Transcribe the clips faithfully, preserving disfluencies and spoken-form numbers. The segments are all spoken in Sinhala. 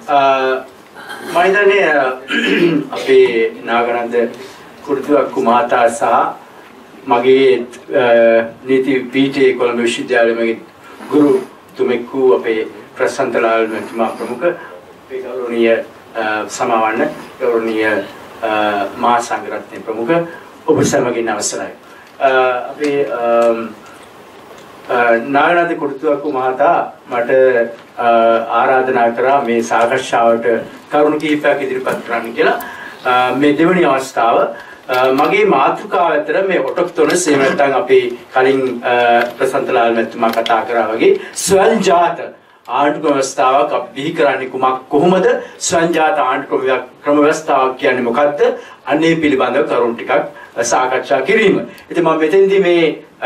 මම හිතන්නේ අපේ නාගනන්ද කුරුතුවක්කු මහතා සහ මගේ නීති පීඨයේ කොළඹ විශ්වවිද්‍යාලයේ මගේ ගුරු තුමෙක්කු අපේ ප්‍රසන්තලාල් මහත්මයා ප්‍රමුඛ අපේ ගෞරවනීය සමාවන්න ගෞරවනීය මහා සංඝරත්නයේ ප්‍රමුඛ ඔබ සැමගෙන් අවසරයි. අපේ නාගනන්ද කුරුතුවක්කු මහතා මට ආරාධනා කරා මේ සාකච්ඡාවට කරුණු කිහිපයක් ඉදිරිපත් කරන්න කියලා. මේ දෙවෙනි අවස්ථාව මගේ මාතෘකාව අතර මේ ඔටොක්ටොනස් එහෙම නැත්නම් අපි කලින් ප්‍රසන්තලාල් මහත්මයා කතා කරා වගේ ස්වයංජාත ආණ්ඩු ව්‍යවස්ථාවක් අපි බිහි කරන්නේ කුමක් කොහොමද ස්වයංජාත ආණ්ඩු ක්‍රම ව්‍යවස්ථාවක් කියන්නේ මොකක්ද අන්නේ පිළිබඳව කරුණු ටිකක් සාකච්ඡා කිරීම. ඉතින් මම මෙතෙන්දී මේ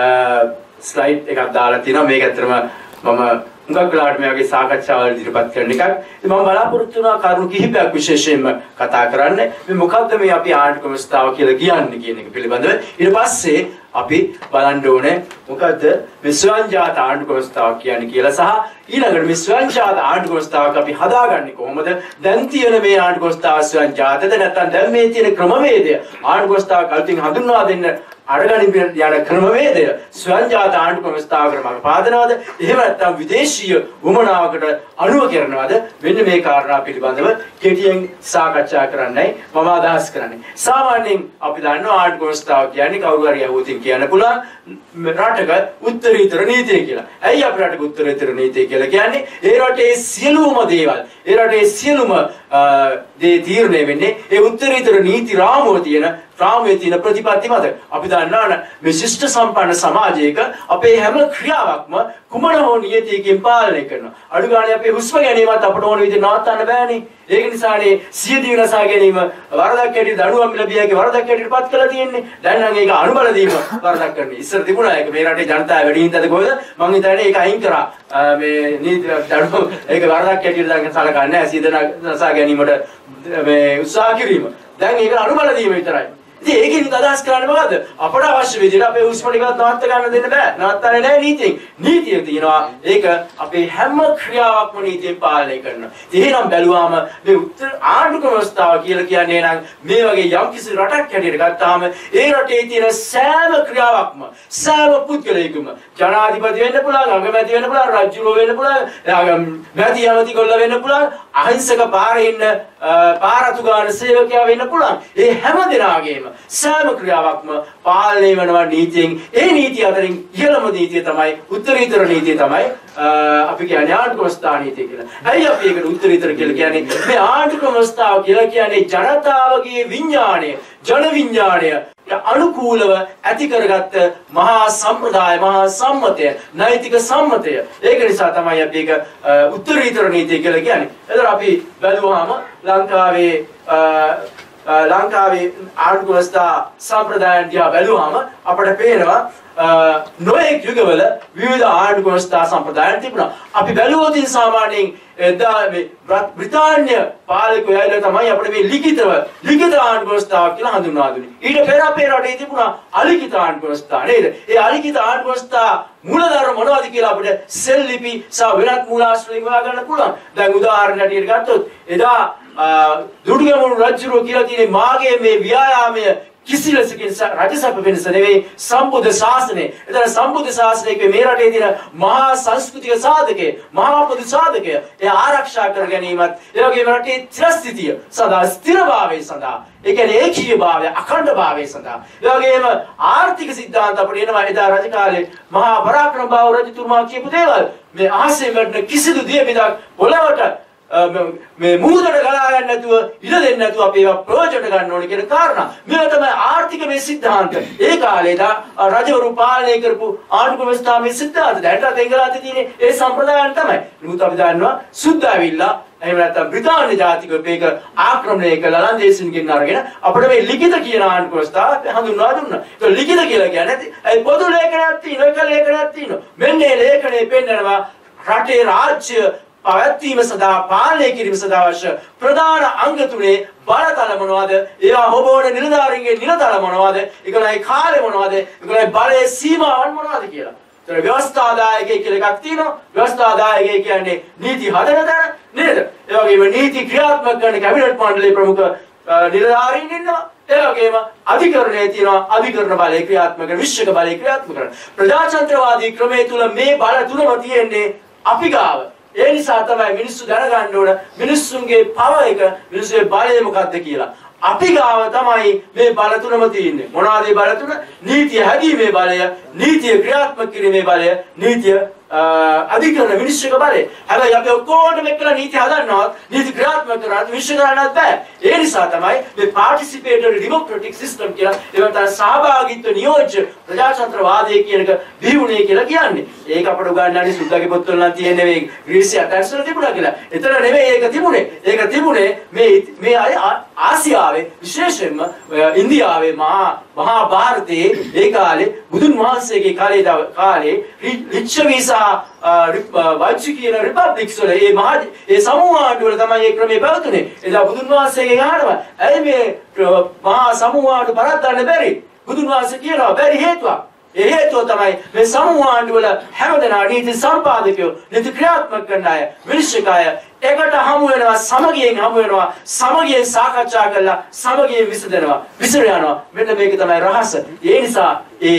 ස්ලයිඩ් එකක් දාලා තිනවා. මේක ඇත්තටම මම මුගක් වෙලාවට මේ වගේ සාකච්ඡාවල් ඉදිරිපත් කරන එකක්. ඉතින් මම බලාපොරොත්තු වෙනවා කරුණු කිහිපයක් විශේෂයෙන්ම කතා කරන්න. මේ මොකක්ද මේ අපි ආණ්ඩු ව්‍යවස්ථාව කියලා කියන්නේ කියන එක පිළිබඳව. ඊට පස්සේ අපි බලන්න ඕනේ මොකද්ද මේ ස්වයංජාත ආණ්ඩු ව්‍යවස්ථාවක් කියන්නේ කියලා සහ ඊළඟට මේ ස්වයංජාත ආණ්ඩු ව්‍යවස්ථාවක් අපි හදාගන්නේ කොහොමද? දැන් තියෙන මේ ආණ්ඩු ව්‍යවස්ථාව ස්වයංජාතද නැත්නම් දැන් මේ තියෙන ක්‍රමවේදය ආණ්ඩු ව්‍යවස්ථාවක් අලුතින් හඳුන්වා දෙන්න අරගනින් යන ක්‍රමවේදය ස්වයංජාත ආණ්ඩු ව්‍යවස්ථාවකට මඟ පාදනවද? එහෙම නැත්නම් විදේශීය වමනාවකට අනුව කරනවද? මෙන්න මේ කාරණා පිළිබඳව කෙටියෙන් සාකච්ඡා කරන්නයි මම අදහස් කරන්නේ. සාමාන්‍යයෙන් අපි දන්නවා ආණ්ඩු ව්‍යවස්ථාව කියන්නේ කවුරු හරි යහුවතින් කියන්න පුළුවන් රටක උත්තරීතර නීතිය කියලා. ඇයි අපි රටක උත්තරීතර නීතිය කියලා කියන්නේ? ඒ රටේ සියලුම දේවල්, ඒ රටේ සියලුම දේ තීරණය වෙන්නේ ඒ උත්තරීතර නීති රාමුව තියෙන රාමුවේ තියෙන ප්‍රතිපත්ති මත. අපි දන්නවා මේ ශිෂ්ට සම්පන්න සමාජයක අපේ හැම ක්‍රියාවක්ම කුමන හෝ නීතියකින් පාලනය කරනවා. අඩු ගානේ අපේ හුස්ම ගැනීමත් අපට ඕන විදිහට නවත්තන්න බෑනේ. ඒක නිසානේ සියදිවි නසා ගැනීම වරදක් හැටියට දඬුවම් ලැබිය හැකි වරදක් හැටියට පත් කරලා තියෙන්නේ. දැන් නම් ඒක අනුබල දීම වරදක් කරන්නේ. ඉස්සර තිබුණා ඒක මේ රටේ ජනතාව වැඩි හින්දාද කොහෙද? මං හිතන්නේ ඒක අයින් කරා. මේ නීති දඬුවම් ඒක වරදක් හැටියට දැන් සලකන්නේ නැහැ. සියදිවි නසා ගැනීමට මේ උත්සාහ කිරීම. දැන් ඒක අනුබල දීම විතරයි. ඉතින් ඒකෙන් අදහස් කරන්නේ මොකද්ද? අපට අවශ්‍ය විදිහට අපේ හුස්ම ටිකවත් නවත්ත ගන්න දෙන්න බෑ. නවත්තන්නේ නැහැ නීතියෙන්. නීතිය තියෙනවා ඒක අපේ හැම ක්‍රියාවක්ම නීතියෙන් පාලනය කරනවා. ඉතින් එහෙනම් බැලුවාම මේ උත්තර ආණ්ඩුක ව්‍යවස්ථාව කියලා කියන්නේ නම් මේ වගේ යම්කිසි රටක් හැටියට ගත්තාම ඒ රටේ තියෙන සෑම ක්‍රියාවක්ම සෑම පුද්ගලයෙකුම ජනාධිපති වෙන්න පුළුවන්, අගමැති වෙන්න පුළුවන්, රජුරෝ වෙන්න පුළුවන්, මැති ඇමති ගොල්ල වෙන්න පුළුවන්, අහිංසක පාරේ ඉන්න පාරතු ගාන සේවකයා වෙන්න පුළුවන්. ඒ හැම දෙනාගේම සෑම ක්‍රියාවක්ම පාලනය වෙනවා නීතියෙන්. ඒ නීතිය අතරින් ඉහළම නීතිය තමයි උත්තරීතර නීතිය තමයි අපි කියන්නේ ආණ්ඩුක්‍රම ව්‍යවස්ථා නීතිය කියලා. ඇයි අපි ඒකට උත්තරීතර කියලා කියන්නේ? මේ ආණ්ඩුක්‍රම ව්‍යවස්ථාව කියලා කියන්නේ ජනතාවගේ විඥාණය, ජන විඥාණය අනුකූලව ඇති කරගත්ත මහා සම්ප්‍රදාය, මහා සම්මතය, නෛතික සම්මතය. ඒක නිසා තමයි අපි ඒක උත්තරීතර නීතිය කියලා කියන්නේ. එතකොට අපි බැලුවාම ලංකාවේ ලංකාවේ ආණ්ඩුක්‍රම ව්‍යවස්ථා සම්ප්‍රදායන් දිහා බැලුවාම අපට පේනවා නොයෙක් යුගවල විවිධ ආණ්ඩුක්‍රම ව්‍යවස්ථා සම්ප්‍රදායන් තිබුණා. අපි බැලුවොත් සාමාන්‍යයෙන් එදා මේ බ්‍රිතාන්‍ය පාලකයෝ ඇවිල්ලා තමයි අපිට මේ ලිඛිතව ලිඛිත ආණ්ඩුක්‍රම ව්‍යවස්ථාවක් කියලා හඳුන්වා දුන්නේ. ඊට පෙර අපේ රටේ තිබුණා අලිඛිත ආණ්ඩුක්‍රම ව්‍යවස්ථා නේද? ඒ අලිඛිත ආණ්ඩුක්‍රම ව්‍යවස්ථා මූලධර්ම මොනවද කියලා අපිට සෙල් ලිපි සහ වෙනත් මූලාශ්‍රයෙන් හොයාගන්න පුළුවන්. දැන් උදාහරණයක් ගත්තොත් එදා දුටුගැමුණු රජුරෝ කියලා තියෙන මාගේ මේ ව්‍යායාමය කිසි ලෙසකින් රජසභ වෙනස නෙවෙයි සම්බුද්ධ ශාසනය. එතන සම්බුද්ධ ශාසනයක මේ රටේ තියෙන මහා සංස්කෘතික සාධකය, මහා පොදු සාධකය ඒ ආරක්ෂා කර ගැනීමත්, ඒ වගේම රටේ චිරස්ථිතිය සදා ස්ථිරභාවය සඳහා, ඒ කියන්නේ ඒකීයභාවය, අඛණ්ඩභාවය සඳහා, ඒ වගේම ආර්ථික සිද්ධාන්ත අපිට එනවා එදා රජ කාලේ මහා පරාක්‍රම බාහු රජතුමා කියපු දේවල්. මේ අහසේ වැටෙන කිසිදු දියබිඳක් පොළවට මේ මුහුදට ගලා ගන්න නැතුව ඉඩ දෙන්න නැතුව අපි ඒවා ප්‍රයෝජනට ගන්න ඕනේ කියන කාරණා. මේවා තමයි ආර්ථික මේ සිද්ධාන්ත. ඒ කාලේ දා රජවරු පාලනය කරපු ආණ්ඩුක්‍රම ව්‍යවස්ථාවේ සිද්ධාන්ත. දැන්ට එංගලන්තේ තියෙන ඒ සම්ප්‍රදායන් තමයි. නමුත් අපි දන්නවා සුද්ධ ඇවිල්ලා එහෙම නැත්නම් බ්‍රිතාන්‍ය ජාතිකයෝ මේක ආක්‍රමණය කළා ලන්දේසින්ගෙන් අරගෙන අපිට මේ ලිඛිත කියන ආණ්ඩුක්‍රම ව්‍යවස්ථාව හඳුන්වා දුන්නා. ඒක ලිඛිත කියලා කියන්නේ ඒ පොදු ලේඛනයක් තියෙනවා, එක ලේඛනයක් තියෙනවා. මෙන්න මේ ලේඛනයේ පෙන්නනවා රටේ රාජ්‍ය පැවැත්වීම සඳහා පාලනය කිරීම සඳහා අවශ්‍ය ප්‍රධාන අංග තුනේ බලතල මොනවද? ඒවා හොබවන නිලධාරීන්ගේ නිලතල මොනවද? ඒකලයි කාලේ මොනවද? ඒකලයි බලයේ සීමාවන් මොනවද කියලා. ඒතර ව්‍යවස්ථාදායකයෙක් කියලා එකක් තියෙනවා. ව්‍යවස්ථාදායකයෙක් කියන්නේ නීති හදන තැන නේද? ඒ වගේම නීති ක්‍රියාත්මක කරන කැබිනට් මණ්ඩලයේ ප්‍රමුඛ නිලධාරීන් ඉන්නවා. ඒ වගේම අධිකරණයේ තියෙනවා අධිකරණ බලය ක්‍රියාත්මක කරන විශ්වක බලය ක්‍රියාත්මක කරන ප්‍රජාතන්ත්‍රවාදී ක්‍රමයේ තුල මේ බල තුනම තියෙන්නේ අපි ගාව. ඒ නිසා තමයි මිනිස්සු දැනගන්න ඕන මිනිස්සුන්ගේ පව එක මිනිස්සුගේ බලය මොකක්ද කියලා. අපි ගාව තමයි මේ බල තුනම තියෙන්නේ. මොනවාද මේ බල තුන? නීතිය හැදීමේ බලය, නීතිය ක්‍රියාත්මක කිරීමේ බලය, නීතිය අධිකරණ විනිශ්චයක බලය. හැබැයි අපි ඔක්කොටම එක්කලා නීති හදන්නවත්, නීති ක්‍රියාත්මක කරනවත්, විනිශ්චය කරන්නවත් බෑ. ඒ නිසා තමයි මේ පාටිසිපේටරි ඩෙමොක්‍රැටික් සිස්ටම් කියලා ඒවට තමයි සහභාගීත්ව නියෝජ්‍ය ප්‍රජාතන්ත්‍රවාදය කියන එක බිහිුනේ කියලා කියන්නේ. ඒක අපට උගන්වන්නේ සුද්දාගේ පොත්වල නම් තියෙන්නේ මේ ග්‍රීසිය අටැක්ස් වල තිබුණා කියලා. එතන නෙමෙයි ඒක තිබුණේ. ඒක තිබුණේ මේ මේ අය ආසියාවේ විශේෂයෙන්ම ඉන්දියාවේ මහා මහා ಭಾರತයේ ඒ කාලේ බුදුන් වහන්සේගේ කාලේ කාලේ ලිච්ඡවීසා වයිචි කියන රිපබ්ලික්ස් වල ඒ මහා ඒ සමූහ ආණ්ඩු වල තමයි මේ ක්‍රමය පැවතුනේ. එදා බුදුන් වහන්සේගෙන් අහනවා ඇයි මේ මහා සමූහ ආණ්ඩු පරද්දන්න බැරි? බුදුන් වහන්සේ කියනවා බැරි හේතුවක්. ඒ හේතුව තමයි මේ සමූහ ආණ්ඩු වල හැමදෙනා නීති සම්පාදකයෝ, නීති ක්‍රියාත්මක කරන අය, විනිශ්චයකය එකට හමු වෙනවා, සමගියෙන් හමු වෙනවා, සමගියෙන් සාකච්ඡා කරලා සමගියෙන් විසඳනවා, විසර යනවා. මෙන්න මේක තමයි රහස. ඒ නිසා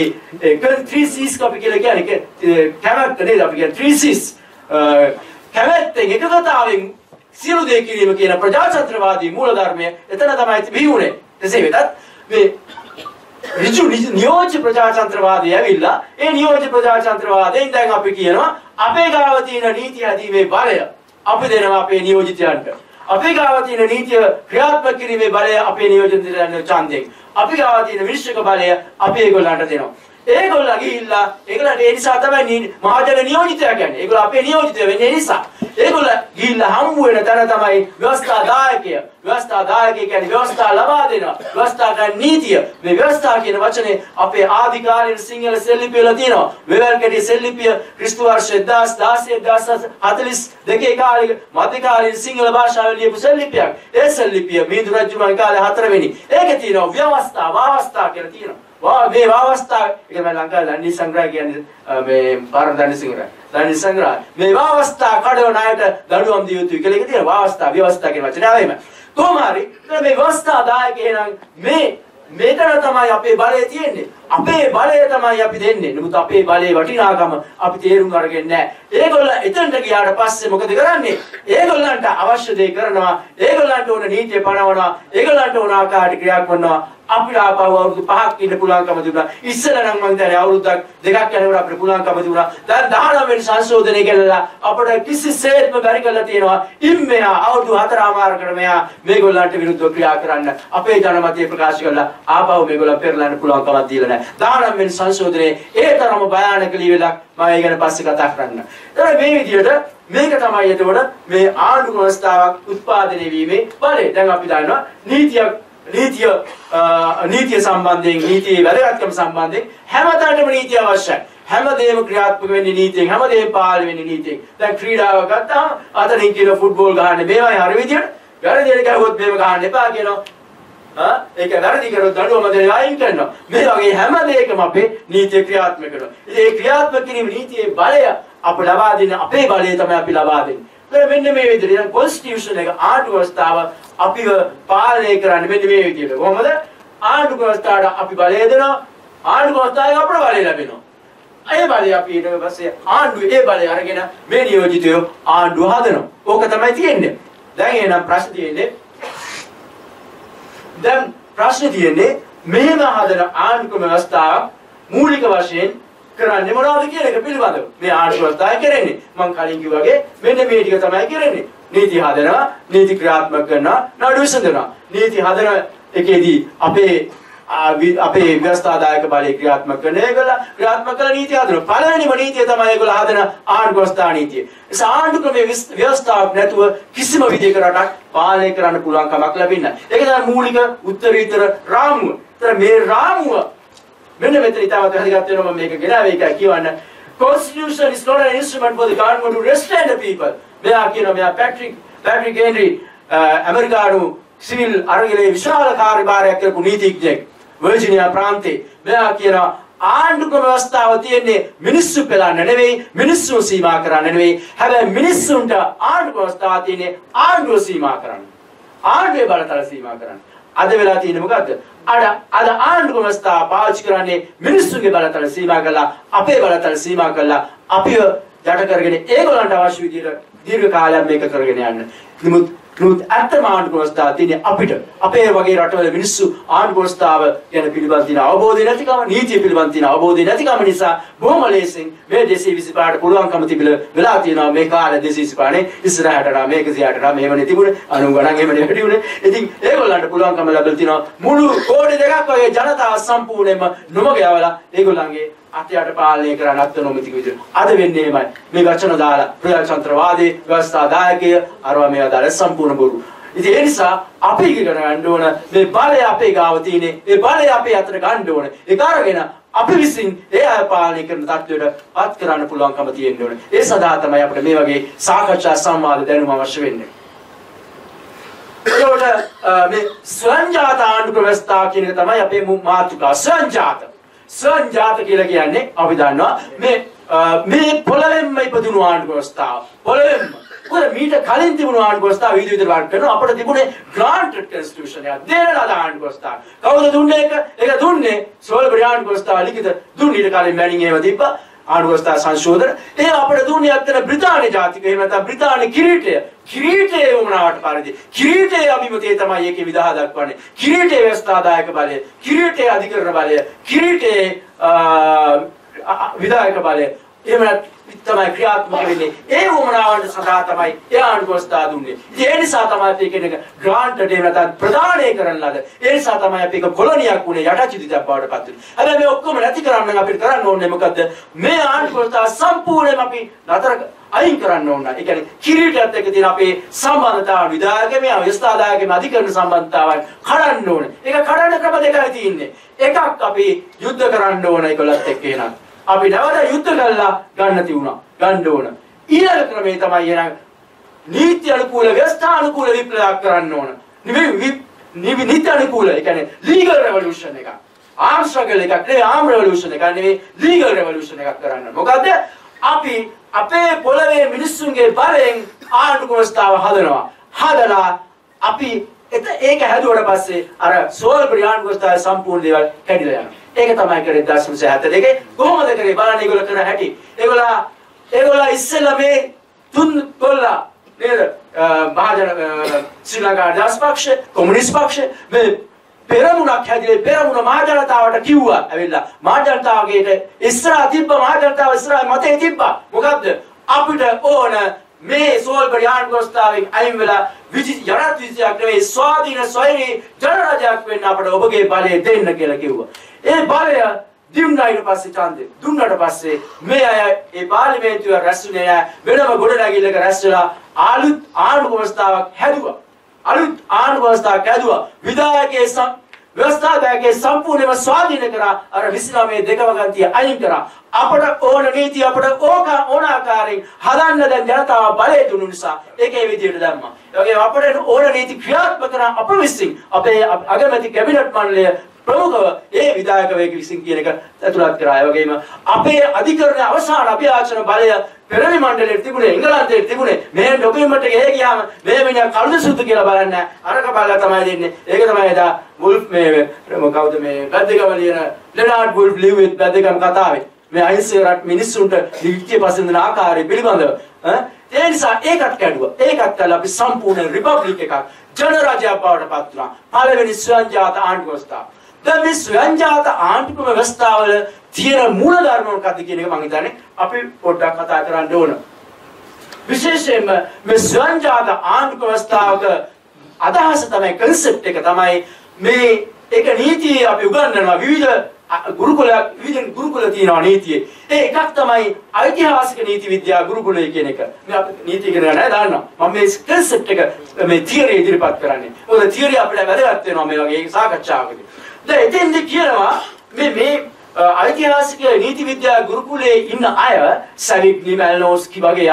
ඒ three C's අපි කියලා කියන්නේ කැමැත්ත නේද? අපි කියන්නේ three C's කැමැත්තෙන් එකගතාවෙන් සියලු දේ කිරීම කියන ප්‍රජාතන්ත්‍රවාදී මූලධර්මය එතන තමයි බිහිුනේ. එසේ වෙතත් මේ ඍජු නියෝජ්‍ය ප්‍රජාතන්ත්‍රවාදය ඇවිල්ලා ඒ නියෝජ්‍ය ප්‍රජාතන්ත්‍රවාදයෙන් දැන් අපි කියනවා අපේ ගාව තියෙන නීති හැදීමේ බලය අපි දෙනවා අපේ නියෝජිතයන්ට. අපේ ගාව තියෙන නීතිය ක්‍රියාත්මක කිරීමේ බලය අපේ නියෝජිතයන්ට ඡන්දයෙන්. අපි ගාව තියෙන විනිශ්චයක බලය අපි ඒගොල්ලන්ට දෙනවා. ඒගොල්ලෝ ගිහිල්ලා ඒගොල්ලන්ට ඒ නිසා තමයි මහජන නියෝජිතයා කියන්නේ. ඒගොල්ලෝ අපේ නියෝජිතය වෙන්නේ නිසා. ඒගොල්ලෝ ගිහිල්ලා හම්බ වෙන තැන තමයි ව්‍යවස්ථාදායකය. ව්‍යවස්ථාදායකය කියන්නේ ව්‍යවස්ථා ලබා දෙනවා. ව්‍යවස්ථා කියන්නේ නීතිය. මේ ව්‍යවස්ථා කියන වචනේ අපේ ආදිකාලීන සිංහල සෙල්ලිපිය වල තියෙනවා. වෙවල්කඩි සෙල්ලිපිය ක්‍රිස්තු වර්ෂ එක්දාස් දාසය එක්දාස් හතළිස් දෙකේ කාලේ මධ්‍යකාලීන සිංහල භාෂාවේ ලියපු සෙල්ලිපියක්. ඒ සෙල්ලිපිය මිහිඳු රජුගේ කාලේ හතරවෙනි. ඒකේ තියෙනවා ව්‍යවස්ථා වාවස්ථා කියලා තියෙනවා. වා මේ වාවස්ථා ඒක මම ලංකාවේ දන්නේ සංග්‍රහ කියන්නේ මේ පාරණ දන්නේ සංග්‍රහ. දන්නේ සංග්‍රහ. මේ වාවස්ථා කඩවන අයට දඬුවම් දිය යුතුයි කියලා එක තියෙනවා. වාවස්ථා ව්‍යවස්ථා කියන වචනේ ආවෙම. කොහොම හරි මේ ව්‍යවස්ථා දායක එහෙනම් මේ මෙතන තමයි අපේ බලය තියෙන්නේ. අපේ බලය තමයි අපි දෙන්නේ. නමුත් අපේ බලයේ වටිනාකම අපි තේරුම් අරගෙන නැහැ. ඒගොල්ලෝ එතනට ගියාට පස්සේ මොකද කරන්නේ? ඒගොල්ලන්ට අවශ්‍ය දේ කරනවා. ඒගොල්ලන්ට ඕන නීතිය පනවනවා. ඒගොල්ලන්ට ඕන ආකාරයට ක්‍රියා කරනවා. අපිට ආපහු අවුරුදු පහක් ඉන්න පුළුවන්කම තිබුණා. ඉස්සෙල්ලා නම් මං දැන් අවුරුද්දක් දෙකක් යනකොට අපිට පුළුවන්කම තිබුණා. දැන් දහනව වෙනි සංශෝධනය කළා අපිට කිසිසේත්ම බැරි කරලා තියෙනවා. ඉම්මෙහා අවුරුදු හතරමාරකට මෙහා මේගොල්ලන්ට විරුද්ධව ක්‍රියා කරන්න අපේ ජනමතය ප්‍රකාශ කළා. ආපහු මේගොල්ලෝ පෙරලන්න පුළුවන්කමක් දීලා නැහැ. දහනව වෙනි සංශෝධනයේ ඒ තරම භයානක ලියවිලක් මම ඒ ගැන පස්සේ කතා කරන්න. ඒතර මේ විදිහට මේක තමයි එතකොට මේ ආණ්ඩු ව්‍යවස්ථාවක් උත්පාදනය වීමේ බලය. දැන් අපි දන්නවා නීතියක් නීතිය නීතිය සම්බන්ධයෙන් නීතියේ වැදගත්කම සම්බන්ධයෙන් හැමතැනම නීතිය අවශ්‍යයි. හැමදේම ක්‍රියාත්මක වෙන්නේ නීතියෙන්, හැමදේම පාලනය වෙන්නේ නීතියෙන්. දැන් ක්‍රීඩාව ගත්තාම අතනින් කියන ෆුට්බෝල් ගහන්නේ මේවයි හරි විදියට. වැරදියට ගහුවොත් මේව ගහන්න එපා කියනවා. ආ ඒක වැරදි කරොත් දඬුවම දෙන්න අයින් කරනවා. මේ වගේ හැම දෙයකම අපේ නීතිය ක්‍රියාත්මක කරනවා. ඉතින් මේ ක්‍රියාත්මක කිරීම නීතියේ බලය අප ලබා දෙන අපේ බලය තමයි අපි ලබා දෙන්නේ. මෙන්න මේ විදිහට කොන්ස්ටිටියුෂන් එක ආණ්ඩු ව්‍යවස්ථාව අපිව පාලනය කරන්නේ මෙන්න මේ විදිහට. කොහොමද? ආණ්ඩු ව්‍යවස්ථාවට අපි බලය දෙනවා. ආණ්ඩු ව්‍යවස්ථාවෙන් අපට බලය ලැබෙනවා. ඒ බලය අපි ඊට පස්සේ ආණ්ඩුව ඒ බලය අරගෙන මේ නියෝජිතයෝ ආණ්ඩුව හදනවා. ඕක තමයි තියෙන්නේ. දැන් එහෙනම් ප්‍රශ්න තියෙන්නේ දැන් ප්‍රශ්න තියෙන්නේ මෙහෙම හදන ආණ්ඩු ව්‍යවස්ථාව මූලික වශයෙන් කරන්නේ මොනවද කියන එක පිළිබඳව. මේ ආණ්ඩු ව්‍යවස්ථාව කරන්නේ මම කලින් කිව්වා වගේ මෙන්න මේ ටික තමයි කරන්නේ. නීති හදනවා, නීති ක්‍රියාත්මක කරනවා, නඩු විසඳනවා. නීති හදන එකේදී අපේ අපේ ව්‍යවස්ථාදායක බලය ක්‍රියාත්මක කරන ඒගොල්ල ක්‍රියාත්මක කරන නීති හදනවා. පළවෙනිම නීතිය තමයි ඒගොල්ල හදන ආණ්ඩු ව්‍යවස්ථා නීතිය. ඒ ආණ්ඩු ක්‍රමයේ ව්‍යවස්ථාවක් නැතුව කිසිම විදිහක රටක් පාලනය කරන්න පුළුවන් කමක් ලැබෙන්නේ නැහැ. ඒක තමයි මූලික උත්තරීතර රාමුව. ඒතර මේ රාමුව මෙන්න මෙතන ඉතාමත් වැදගත් වෙනවා. මම මේක ගෙනාවේ ඒකයි කියවන්න. Constitution is not an instrument for the government to restrain the people. මෙයා කියනවා මෙයා පැට්‍රික් පැට්‍රික් හෙන්රි ඇමරිකානු සිවිල් අරගලේ විශාල කාර්යභාරයක් කරපු නීතිඥයෙක් වර්ජිනියා ප්‍රාන්තේ. මෙයා කියනවා ආණ්ඩුක්‍රම ව්‍යවස්ථාව තියෙන්නේ මිනිස්සු පෙළන්න නෙවෙයි මිනිස්සු සීමා කරන්න නෙවෙයි හැබැයි මිනිස්සුන්ට ආණ්ඩුක්‍රම ව්‍යවස්ථාව තියෙන්නේ ආණ්ඩුව සීමා කරන්න ආණ්ඩුවේ බලතල සීමා කරන්න අද වෙලා තියෙන්නේ මොකද්ද අද අද ආණ්ඩුක්‍රම ව්‍යවස්ථාව පාවිච්චි කරන්නේ මිනිස්සුගේ බලතල සීමා කරලා අපේ බලතල සීමා කරලා අපිව යට කරගෙන ඒගොල්ලන්ට අවශ්‍ය විදිහට දීර්ඝ කාලයක් මේක කරගෙන යන්න නමුත් නමුත් අත්තම ආණ්ඩුක්‍රම ව්‍යවස්ථාව තියෙන්නේ අපිට අපේ වගේ රටවල මිනිස්සු ආණ්ඩුක්‍රම ව්‍යවස්ථාව ගැන පිළිබඳ තියෙන අවබෝධය නැතිකම නීතිය පිළිබඳ තියෙන අවබෝධය නැතිකම නිසා බොහොම ලේසියෙන් මේ දෙසිය විසිපහට පුළුවන්කම තිබිලා වෙලා තියෙනවා මේ කාලේ දෙසිය විසිපහනේ ඉස්සරහට නා මේක සියයට නා මෙහෙම නෙතිබුනේ අනුන් ගණන් එහෙම නෙවෙයි උනේ ඉතින් ඒගොල්ලන්ට පුළුවන්කම ලැබලා තියෙනවා මුළු කෝටි දෙකක් වගේ ජනතාව සම්පූර්ණයෙන්ම නොමග යවලා ඒගොල්ලන්ගේ අතයට පාලනය කරන්න අත්නොමිතික විදිහට අද වෙන්නේ එහෙමයි මේ වචන දාලා ප්‍රජාතන්ත්‍රවාදී ව්‍යවස්ථාදායකය අරවා මේවා දාලා සම්පූර්ණ බොරු ඉතින් ඒ නිසා අපි ඉගෙන ගන්න ඕන මේ බලය අපේ ගාව තියෙන්නේ ඒ බලය අපේ අතට ගන්න ඕන ඒක අරගෙන අපි විසින් ඒ අය පාලනය කරන තත්ත්වයට පත් කරන්න පුළුවන්කම තියෙන්න ඕන ඒ සඳහා තමයි අපිට මේ වගේ සාකච්ඡා සංවාද දැනුම අවශ්‍ය වෙන්නේ ඒකට මේ ස්වයංජාත ආණ්ඩුක්‍රම ව්‍යවස්ථාව කියන එක තමයි අපේ මාතෘකාව ස්වයංජාත ස්වයංජාත කියලා කියන්නේ අපි දන්නවා මේ මේ පොළවෙන්ම ඉපදුණු ආණ්ඩුක්‍රම ව්‍යවස්ථාව පොළවෙන්ම මොකද මීට කලින් තිබුණු ආණ්ඩුක්‍රම ව්‍යවස්ථාව විවිධ විදිහට වර්ග කරනවා අපිට තිබුණේ granted constitution එක දෙරළා ආණ්ඩුක්‍රම ව්‍යවස්ථාව කවුද දුන්නේ ඒක ඒක දුන්නේ සෝල්බරි ආණ්ඩුක්‍රම ව්‍යවස්ථාව ලිඛිත දුන්නේ ඊට කලින් මැනින් එහෙම තිබ්බා ආණ්ඩුක්‍රම ව්‍යවස්ථාව සංශෝධන ඒ අපිට දුන්නේ අත්තර බ්‍රිතාන්‍ය ජාතික එහෙම නැත්නම් බ්‍රිතාන්‍ය කිරීටය කිරීටයේ වුණාට පරිදි කිරීටයේ අභිමතය තමයි ඒකේ විදහා දක්වන්නේ කිරීටයේ ව්‍යවස්ථාදායක බලය කිරීටයේ අධිකරණ බලය කිරීටයේ විධායක බලය එහෙම තමයි ක්‍රියාත්මක වෙන්නේ ඒ වුණාවට සදා තමයි ඒ ආණ්ඩුක්‍රම ව්‍යවස්ථාව දුන්නේ ඉතින් ඒ නිසා තමයි අපි කියන එක ග්‍රාන්ටඩ් එහෙම නැත්නම් ප්‍රදානය කරන ලද ඒ නිසා තමයි අපි එක කොලොනියක් උනේ යටචිතිතක් බවට පත් වෙන්නේ හැබැයි මේ ඔක්කොම නැති කරන්න අපිට කරන්න ඕනේ මොකද්ද මේ ආණ්ඩුක්‍රම ව්‍යවස්ථාව සම්පූර්ණයෙන්ම අපි නතර අයින් කරන්න ඕන. ඒ කියන්නේ කිරීටයත් එක්ක තියෙන අපේ සම්බන්ධතාව විධායකමය ව්‍යවස්ථාදායකමය අධිකරණ සම්බන්ධතාවයන් කඩන්න ඕනේ. ඒක කඩන්න ක්‍රම දෙකයි තියෙන්නේ. එකක් අපි යුද්ධ කරන්න ඕන ඒකලත් එක්ක එනවා. අපි නැවත යුද්ධ කළා ගන්න තියුණා. ගන්න ඕන. ඊළඟ ක්‍රමේ තමයි එන නීති අනුකූල ව්‍යවස්ථා අනුකූල විප්ලවයක් කරන්න ඕන. නිවි නීති අනුකූල ඒ කියන්නේ ලීගල් රෙවොලුෂන් එකක්. ආර්ම් ස්ට්‍රගල් එකක් නෙවෙයි ආර්ම් රෙවොලුෂන් එකක් නෙවෙයි ලීගල් රෙවොලුෂන් එකක් කරන්න. මොකද අපි අපේ පොළවේ මිනිස්සුන්ගේ බලයෙන් ආණ්ඩුක්‍රම ව්‍යවස්ථාව හදනවා. හදලා අපි ඒක හැදුවට පස්සේ අර සෝල්බරි ආණ්ඩුක්‍රම ව්‍යවස්ථාවේ සම්පූර්ණ දේවල් කැඩිලා යනවා. ඒක තමයි කරේ එක්දාස් නවසිය හතළිස් කොහොමද කරේ බලන්න ඒගොල්ලෝ කරන හැටි. ඒගොල්ලෝ ඒගොල්ලෝ ඉස්සෙල්ලා මේ තුන් කොල්ලා නේද මහජන ශ්‍රී ලංකා ජාතික පක්ෂ කොමියුනිස්ට් පක්ෂ මේ පෙරමුණක් හැදිලා පෙරමුණ මහ ජනතාවට කිව්වා ඇවිල්ලා මහ ජනතාවගේ ඉස්සරහ තිබ්බ මහ ජනතාව ඉස්සරහ මතේ තිබ්බා මොකද්ද අපිට ඕන මේ සෝල්බරි ආණ්ඩුක්‍රම ව්‍යවස්ථාවෙන් අයින් වෙලා විජි යනත් විජයක් නෙවෙයි ස්වාධීන ස්වෛරී ජනරජයක් වෙන්න අපිට ඔබගේ බලය දෙන්න කියලා කිව්වා ඒ බලය දුන්නා ඊට පස්සේ ඡන්දේ දුන්නට පස්සේ මේ අය ඒ පාර්ලිමේන්තුවේ රැස්ුනේ වෙනම ගොඩනැගිල්ලක රැස් වෙලා අලුත් ආණ්ඩුක්‍රම ව්‍යවස්ථාවක් හැදුවා අලුත් ආණ්ඩුක්‍රම ව්‍යවස්ථාවක් හැදුවා විධායකයේ ව්‍යවස්ථාදායකයේ සම්පූර්ණයෙන්ම ස්වාධීන කරා අර විසිනමේ දෙකවගන්තිය අයින් කරා අපට ඕන නීති අපට ඕක ඕන ආකාරයෙන් හදන්න දැන් ජනතාව බලය දුන්නු නිසා ඒකේ විදියට දැම්මා. ඒ වගේම අපට ඕන නීති ක්‍රියාත්මක කරන අප විසින් අපේ අගමැති කැබිනට් මණ්ඩලය ප්‍රමුඛව ඒ විධායක වේග විසින් කියන එක ඇතුළත් කරා. ඒ වගේම අපේ අධිකරණ අවසාන අභියාචන බලය පෙරළි මණ්ඩලයේ තිබුණේ එංගලන්තයේ තිබුණේ මේ ඩොකියුමන්ට් එක ගේ ගියාම මේ මිනිහා කළුද සුදු කියලා බලන්න අරක බලලා තමයි දෙන්නේ. ඒක තමයි එදා වුල්ෆ් මේ කවුද මේ බද්දේගම ලියන ලෙනාඩ් වුල්ෆ් ලිව්විත් බද්දේගම කතාවේ මේ අහිංසක රට මිනිස්සුන්ට නිත්‍ය පසඳන ආකාරය පිළිබඳව ඈ ඒ නිසා ඒකත් කැඩුවා. ඒකත් කළා අපි සම්පූර්ණ රිපබ්ලික් එකක් ජනරාජ්‍යයක් බවට පත් වුණා. පළවෙනි ස්වයංජාත ආණ්ඩුක්‍රම ව්‍යවස්ථාව. දැන් මේ ස්වයංජාත ආණ්ඩුක්‍රම ව්‍යවස්ථාවල තියෙන මූලධර්ම මොකක්ද කියන එක මම හිතන්නේ අපි පොඩ්ඩක් කතා කරන්න ඕන. විශේෂයෙන්ම මේ ස්වයංජාත ආණ්ඩුක්‍රම ව්‍යවස්ථාවක අදහස තමයි concept එක තමයි මේ ඒක නීතිය අපි උගන්වනවා විවිධ ගුරුකුල විවිධ ගුරුකුල තියෙනවා නීතියේ. ඒ එකක් තමයි ඓතිහාසික නීති විද්‍යා ගුරුකුලය කියන එක. මේ අපි නීති ඉගෙන ගන්න දන්නවා. මම මේ concept එක මේ theory ඉදිරිපත් කරන්නේ. මොකද theory අපිට වැදගත් වෙනවා මේ වගේ සාකච්ඡාවකදී. දැන් එතෙන්දී කියනවා මේ මේ ඓතිහාසික නීති විද්‍යා ගුරුකුලයේ ඉන්න අය සවිග්නි මැල්නෝස්කි වගේ අය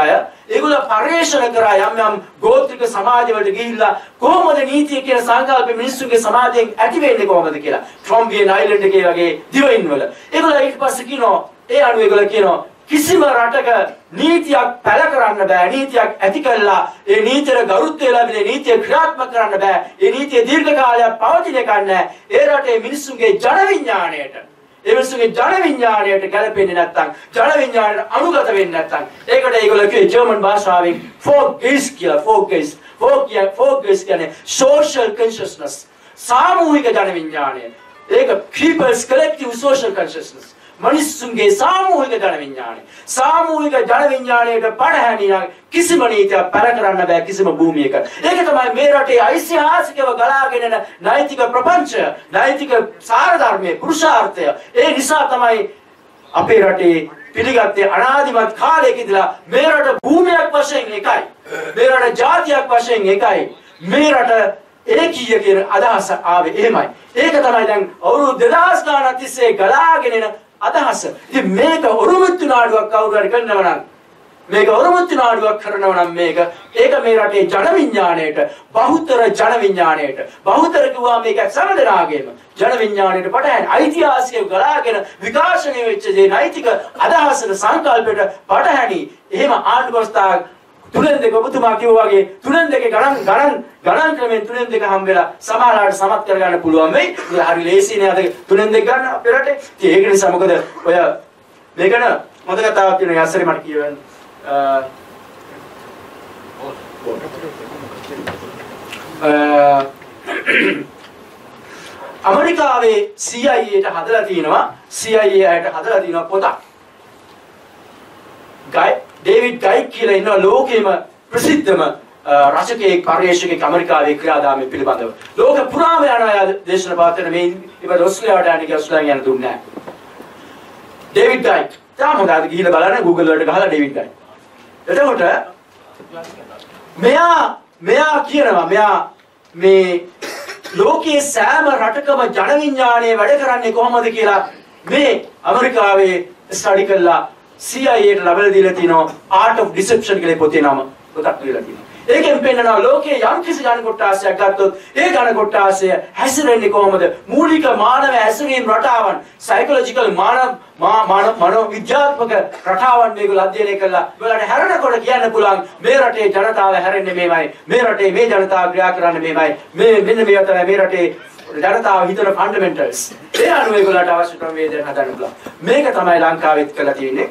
ඒගොල්ලෝ පරිශන කරා යම් යම් ගෝත්‍රික සමාජවලට ගිහිල්ලා කොහොමද නීතිය කියන සංකල්ප මිනිස්සුගේ සමාජයෙන් ඇති වෙන්නේ කොහොමද කියලා. ට්‍රොම්බියන් අයිලන්ඩ් එකේ වගේ දිවයින් වල. ඒගොල්ලෝ ඊට පස්සේ කියනවා ඒ අනුව ඒගොල්ලෝ කියනවා කිසිම රටක නීතියක් පැල කරන්න බෑ. නීතියක් ඇති කළා ඒ නීතියට ගරුත්වය ලැබෙන නීතිය ක්‍රියාත්මක කරන්න බෑ. ඒ නීතිය දීර්ඝ කාලයක් පවතින එකක් නෑ. ඒ රටේ මිනිස්සුන්ගේ ජන විඥාණයට ඒ මිනිස්සුන්ගේ ජන විඥාණයට ගැලපෙන්නේ නැත්නම් ජන විඥාණයට අනුගත වෙන්නේ නැත්නම් ඒකට ඒගොල්ලෝ කියේ ජර්මන් භාෂාවෙන් ෆෝග්ගේස් කියලා. ෆෝග්ගේස් ෆෝග්ගේස් කියන්නේ social consciousness සාමූහික ජන විඥාණය. ඒක people's collective social consciousness. මිනිස්සුන්ගේ සාමූහික ජන විඥාණය. සාමූහික ජන විඥාණයට පඩහැනියක් කිසිම නීතියක් පැල කරන්න බෑ කිසිම භූමියක. ඒක තමයි මේ රටේ ඓතිහාසිකව ගලාගෙන යන නෛතික ප්‍රපංචය, නෛතික සාර ධර්මයේ පුරුෂාර්ථය. ඒ නිසා තමයි අපේ රටේ පිළිගත්තේ අනාදිමත් කාලයක ඉඳලා මේ රට භූමියක් වශයෙන් එකයි. මේ රට ජාතියක් වශයෙන් එකයි. මේ රට ඒකීය කියන අදහස ආවේ එහෙමයි. ඒක තමයි දැන් අවුරුදු දෙදාස් ගානක් තිස්සේ ගලාගෙන එන අදහස. ඉතින් මේක ඔරුමුත්තු නාඩුවක් කවුරු හරි කරනවා නම් මේක ඔරුමුත්තු නාඩුවක් කරනවා නම් මේක ඒක මේ රටේ ජන විඥාණයට බහුතර ජන විඥාණයට බහුතර කිව්වා මේක සමදනාගේම ජන විඥාණයට පටහැනි ඓතිහාසික ගලාගෙන විකාශනය වෙච්ච දේ නෛතික අදහසට සංකල්පයට පටහැනි එහෙම ආණ්ඩුවස්ථා තුනෙන් දෙක ඔබතුමා කිව්වා වගේ තුනෙන් දෙක ගණන් ගණන් ගණන් ක්‍රමෙන් තුනෙන් දෙක හම්බෙලා සමාලාට සමත් කරගන්න පුළුවන් වෙයි. ඒක හරි ලේසිනේ අද තුනෙන් දෙක ගන්න අපේ රටේ. ඉතින් ඒක නිසා මොකද ඔය මේකන හොඳ කතාවක් කියන යස්සරේ මට කියවන්න. ඇමරිකාවේ C I A ට හදලා තිනවා C I A යට හදලා තිනවා පොතක්. ගයි ඩේවිඩ් ගයිඩ් කියලා ඉන්න ලෝකෙම ප්‍රසිද්ධම රචකයෙක් පරිශකයෙක් ඇමරිකාවේ ක්‍රියාදාමය පිළිබඳව. ලෝක පුරාම යන අය දේශන පාත්‍රන මේ ඉවර ඔස්ට්‍රේලියාවට යන්නේ කියලා ඔස්ට්‍රේලියාව යන දුන්නේ නැහැ. David guide. තාම හොඳට ගිහිල්ලා බලන්න Google වලට ගහලා ඩේවිඩ් ගයිඩ්. එතකොට මෙයා මෙයා කියනවා මෙයා මේ ලෝකයේ සෑම රටකම ජන විඥාණය වැඩ කරන්නේ කොහොමද කියලා මේ ඇමරිකාවේ ස්ටඩි කළා C I A ට ලැබලා දීලා තිනවා Art of Deception කියලා පොතේ නම පොතක් කියලා තියෙනවා. ඒකෙන් පෙන්නනවා ලෝකයේ යම් කිසි ජන කොටාසයක් ගත්තොත් ඒ ජන කොටාසය හැසිරෙන්නේ කොහොමද? මූලික මානව හැසිරීම් රටාවන් සයිකොලොජිකල් මානව මානව මනෝවිද්‍යාත්මක රටාවන් මේගොල්ලෝ අධ්‍යයනය කළා. ඒගොල්ලන්ට හැරෙනකොට කියන්න පුළුවන් මේ රටේ ජනතාව හැරෙන්නේ මේමයි. මේ රටේ මේ ජනතාව ක්‍රියා කරන්නේ මේමයි. මේ මෙන්න මේවා තමයි මේ රටේ ජනතාව හිතන ෆන්ඩමෙන්ටල්ස්. ඒ අනුව ඒගොල්ලන්ට අවශ්‍ය ක්‍රමවේදයන් හදන්න පුළුවන්. මේක තමයි ලංකාවෙත් කරලා තියෙන්නේ.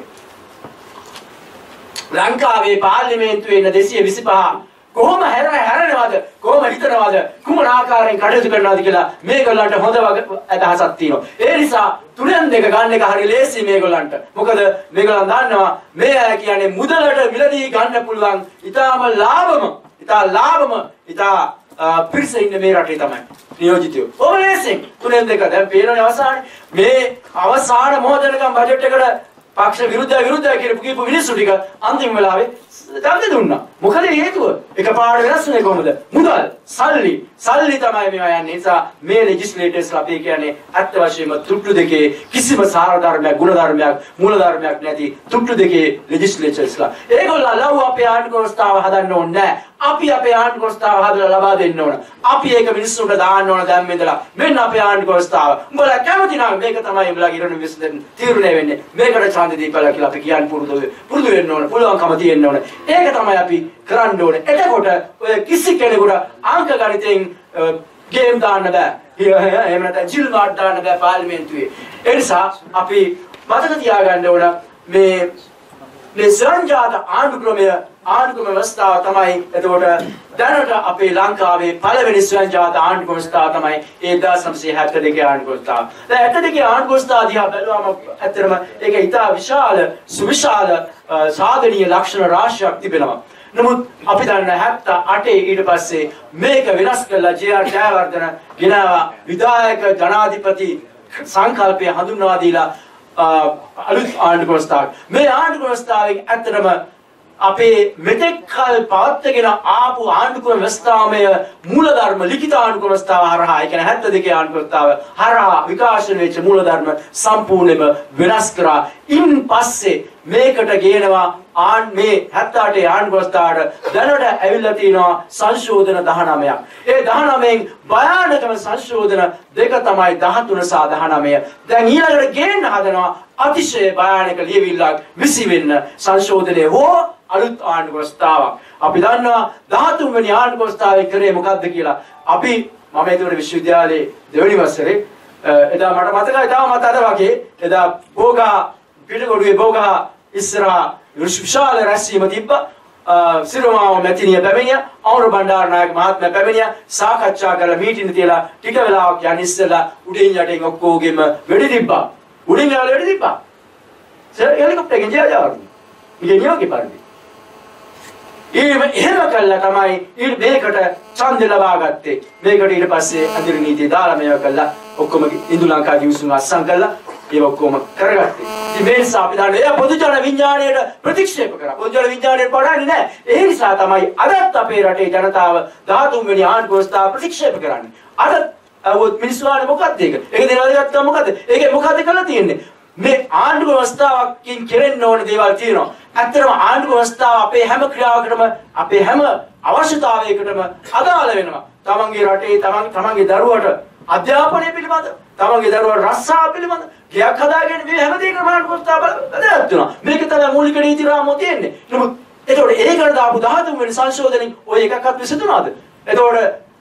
ලංකාවේ පාර්ලිමේන්තුවේ ඉන්න දෙසිය විසිපහ කොහොම හැර හැරෙනවද කොහොම හිතනවද කුමන ආකාරයෙන් කටයුතු කරනවද කියලා මේගොල්ලන්ට හොඳ අදහසක් තියෙනවා. ඒ නිසා තුනෙන් දෙක ගන්න එක හරි ලේසි මේගොල්ලන්ට. මොකද මේගොල්ලන් දන්නවා මේ අය කියන්නේ මුදලට මිලදී ගන්න පුළුවන් ඊටාම ලාභම ඊටා ලාභම ඊටා පිරිස ඉන්න මේ රටේ තමයි නියෝජිතයෝ. ඔබ ලේසින් තුනෙන් දෙක දැන් පේනනේ අවසානයේ මේ අවසාන මොහොතේකම් බජට් එකට පක්ෂ විරුද්ධය විරුද්ධය කියන කියපු මිනිස්සු ටික අන්තිම වෙලාවේ දන්නේ දුන්නා. මොකද හේතුව? එකපාරට වෙනස් වෙන්නේ කොහොමද? මුදල්, සල්ලි, සල්ලි තමයි මේවා යන්නේ. ඒ නිසා මේ ලෙජිස්ලේටර්ස්ලා අපි කියන්නේ අත්ත වශයෙන්ම තුට්ටු දෙකේ කිසිම සාර ධර්මයක්, ගුණ ධර්මයක්, මූල ධර්මයක් නැති තුට්ටු දෙකේ ලෙජිස්ලේටර්ස්ලා. ඒගොල්ලෝ ලව් අපේ ආණ්ඩුව ව්‍යවස්ථාව හදන්න ඕනේ නැහැ. අපි අපේ ආණ්ඩුව ව්‍යවස්ථාව හදලා ලබා දෙන්න ඕන. අපි ඒක මිනිස්සුන්ට දාන්න ඕන දැන් මෙතලා. මෙන්න අපේ ආණ්ඩුව ව්‍යවස්ථාව. උඹලා කැමති නම් මේක තමයි උඹලාගේ ඉරණ විශ්ලේෂණ තීරණය වෙන්නේ. මේකට ඡන්ද දීපලා කියලා අපි කියන්නේ පුරුදු පුරුදු වෙන්න ඕන. පුළුවන්කම තියෙන්න ඕන. ඒක තමයි අපි කරන්න ඕනේ. එතකොට ඔය කිසි කෙනෙකුට අංක ගණිතයෙන් ගේම් දාන්න බෑ. එහෙම නැත්නම් ජිල් මාට් දාන්න බෑ පාර්ලිමේන්තුවේ. ඒ නිසා අපි මතක තියාගන්න ඕන මේ මේ සංජාත ආණ්ඩු ක්‍රමය ආණ්ඩු ක්‍රම ව්‍යවස්ථාව තමයි එතකොට දැනට අපේ ලංකාවේ පළවෙනි සංජාත ආණ්ඩු ව්‍යවස්ථාව තමයි එක්දාස් නවසිය හැත්තෑ දෙකේ ආණ්ඩු ව්‍යවස්ථාව. දැන් හැත්තෑ දෙකේ ආණ්ඩු ව්‍යවස්ථාව දිහා බැලුවම ඇත්තටම ඒක ඉතා විශාල සුවිශාල සාධනීය ලක්ෂණ රාශියක් තිබෙනවා. නමුත් අපි දන්න හැත්තෑ අටේ ඊට පස්සේ මේක වෙනස් කළා ජේ ආර් ජයවර්ධන ගෙනාවා විධායක ජනාධිපති සංකල්පය හඳුන්වා දීලා අලුත් ආණ්ඩු ව්‍යවස්ථාවක්. මේ ආණ්ඩු ව්‍යවස්ථාවෙන් ඇත්තටම අපේ මෙතෙක් කල පවත්වාගෙන ආපු ආණ්ඩු ක්‍රම ව්‍යවස්ථාමය මූලධර්ම ලිඛිත ආණ්ඩු ක්‍රම ව්‍යවස්ථාව හරහා ඒ කියන්නේ හැත්තෑ දෙකේ ආණ්ඩු ව්‍යවස්ථාව හරහා විකාශනය වෙච්ච මූලධර්ම සම්පූර්ණයෙන්ම වෙනස් කරා. ඉන් පස්සේ මේකට ගේනවා ආන් මේ හැත්තෑ අටේ ආණ්ඩුව අවස්ථාවට දැනට ඇවිල්ලා තියෙනවා සංශෝධන දහනවයක්. ඒ දහනවයෙන් භයානකම සංශෝධන දෙක තමයි දහතුන සහ දහනවය. දැන් ඊළඟට ගේන්න හදනවා අතිශය භයානක ලියවිල්ලක් විසි වෙන්න සංශෝධනයේ හෝ අලුත් ආණ්ඩුව අවස්ථාවක්. අපි දන්නවා දහතුන් වෙනි ආණ්ඩුව අවස්ථාවේ කරේ මොකක්ද කියලා. අපි මම ඒතකොට විශ්වවිද්‍යාලයේ දෙවෙනි වසරේ එදා මට මතකයි තාම මත අද වගේ එදා බෝගා පිටකොඩුවේ බෝගා ඉස්සරහා විශාල රැස්වීම තිබ්බා. සිරුමාව මැතිණිය පැමිණිය, අනුර බණ්ඩාරනායක මහත්මයා පැමිණිය, සාකච්ඡා කරලා මීටින් තියලා ටික වෙලාවක් යන ඉස්සෙල්ලා උඩින් යටින් ඔක්කොගෙම වෙඩි තිබ්බා. උඩින් යාල වෙඩි තිබ්බා. සර් හෙලිකොප්ටර් එකෙන් ජයජාවරු. ඉතින් නියෝගී පරිදි. ඊම එහෙම කළා තමයි ඊට මේකට ඡන්ද ලබා ගත්තේ. මේකට ඊට පස්සේ අඳුරු නීතිය දාලා මේව කළා. ඔක්කොම ඉන්දු ලංකා කිවිසුම අස්සම් කළා. ඒ ඔක්කොම කරගත්තේ. ඉතින් මේ නිසා අපි දන්නේ එයා පොදු ජන විඥාණයට ප්‍රතික්ෂේප කරා. පොදු ජන විඥාණයට පඩන්නේ නැහැ. ඒ නිසා තමයි අදත් අපේ රටේ ජනතාව දහතුන් වෙනි ආණ්ඩුව අවස්ථාව ප්‍රතික්ෂේප කරන්නේ. අද අවුත් මිනිස්සුන්ගේ මොකක්ද ඒක? ඒක දෙනවද ගත්තා මොකද්ද? ඒකේ මොකද්ද කරලා තියෙන්නේ? මේ ආණ්ඩුව අවස්ථාවකින් කෙරෙන්න ඕන දේවල් තියෙනවා. ඇත්තටම ආණ්ඩුව අවස්ථාව අපේ හැම ක්‍රියාවකටම අපේ හැම අවශ්‍යතාවයකටම අදාළ වෙනවා. තමන්ගේ රටේ තමන් තමන්ගේ දරුවට අධ්‍යාපනය පිළිබඳ, තමන්ගේ දරුවට රස්සාව පිළිබඳ, ගයක් හදාගෙන මේ හැම දෙයකම ආණ්ඩුව අවස්ථාව බලවත් වෙනවා. මේක තමයි මූලික නීති රාමුව තියෙන්නේ. නමුත් ඒතකොට ඒකට දාපු දහතුන් වෙනි සංශෝධනෙන් ඔය එකක්වත් විසඳුණාද? ඒතකොට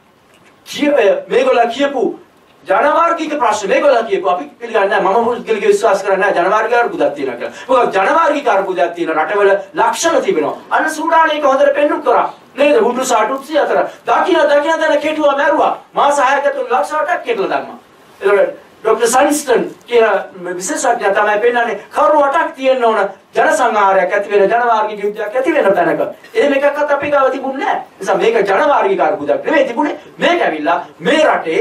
මේගොල්ලෝ කියපු ජනමාර්ගික ප්‍රශ්න මේගොල්ලෝ කියපුවා අපි පිළිගන්නේ නැහැ. මම පුද්ගලිකව විශ්වාස කරන්නේ නැහැ ජනමාර්ගික අර්බුදයක් තියෙනවා කියලා. මොකද ජනමාර්ගික අර්බුදයක් තියෙන රටවල ලක්ෂණ තිබෙනවා. අන්න සූඩානයේ එක හොඳට පෙන්නුම් කරා. නේද? හුටු සාටුත්සි අතර දකින්න දකින්න දැන කෙටුවා මැරුවා. මාස හයක තුන ලක්ෂ අටක් කෙටලා දැම්මා. ඒතකොට ડોક્ટર සනිස්ටන් කියන විශේෂඥයා තමයි පෙන්නන්නේ කරුණු අටක් තියෙන්න ඕන ජනසංහාරයක් ඇති වෙන ජනමාර්ගික යුද්ධයක් ඇති වෙන තැනක. එහෙම එකක්වත් අපේ ගාව තිබුණේ නැහැ. ඒ නිසා මේක ජනමාර්ගික අර්බුදයක් නෙවෙයි තිබුණේ. මේක ඇවිල්ලා මේ රටේ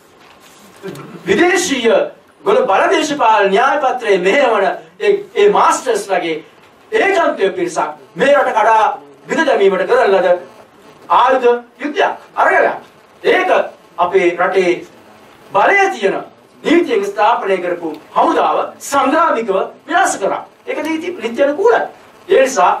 විදේශීය ගොඩ බලදේශපාලන න්‍යාය පත්‍රයේ මෙහෙවන ඒ ඒ මාස්ටර්ස්ලාගේ ඒජන්තය පිරිසක් මේ රට කඩා විද දැමීමට කරන ලද ආයුධ යුද්ධයක් අරගෙන ඒක අපේ රටේ බලය තියෙන නීතියෙන් ස්ථාපනය කරපු හමුදාව සංග්‍රාමිකව විනාශ කරා. ඒක නීති නීති අනුකූලයි. ඒ නිසා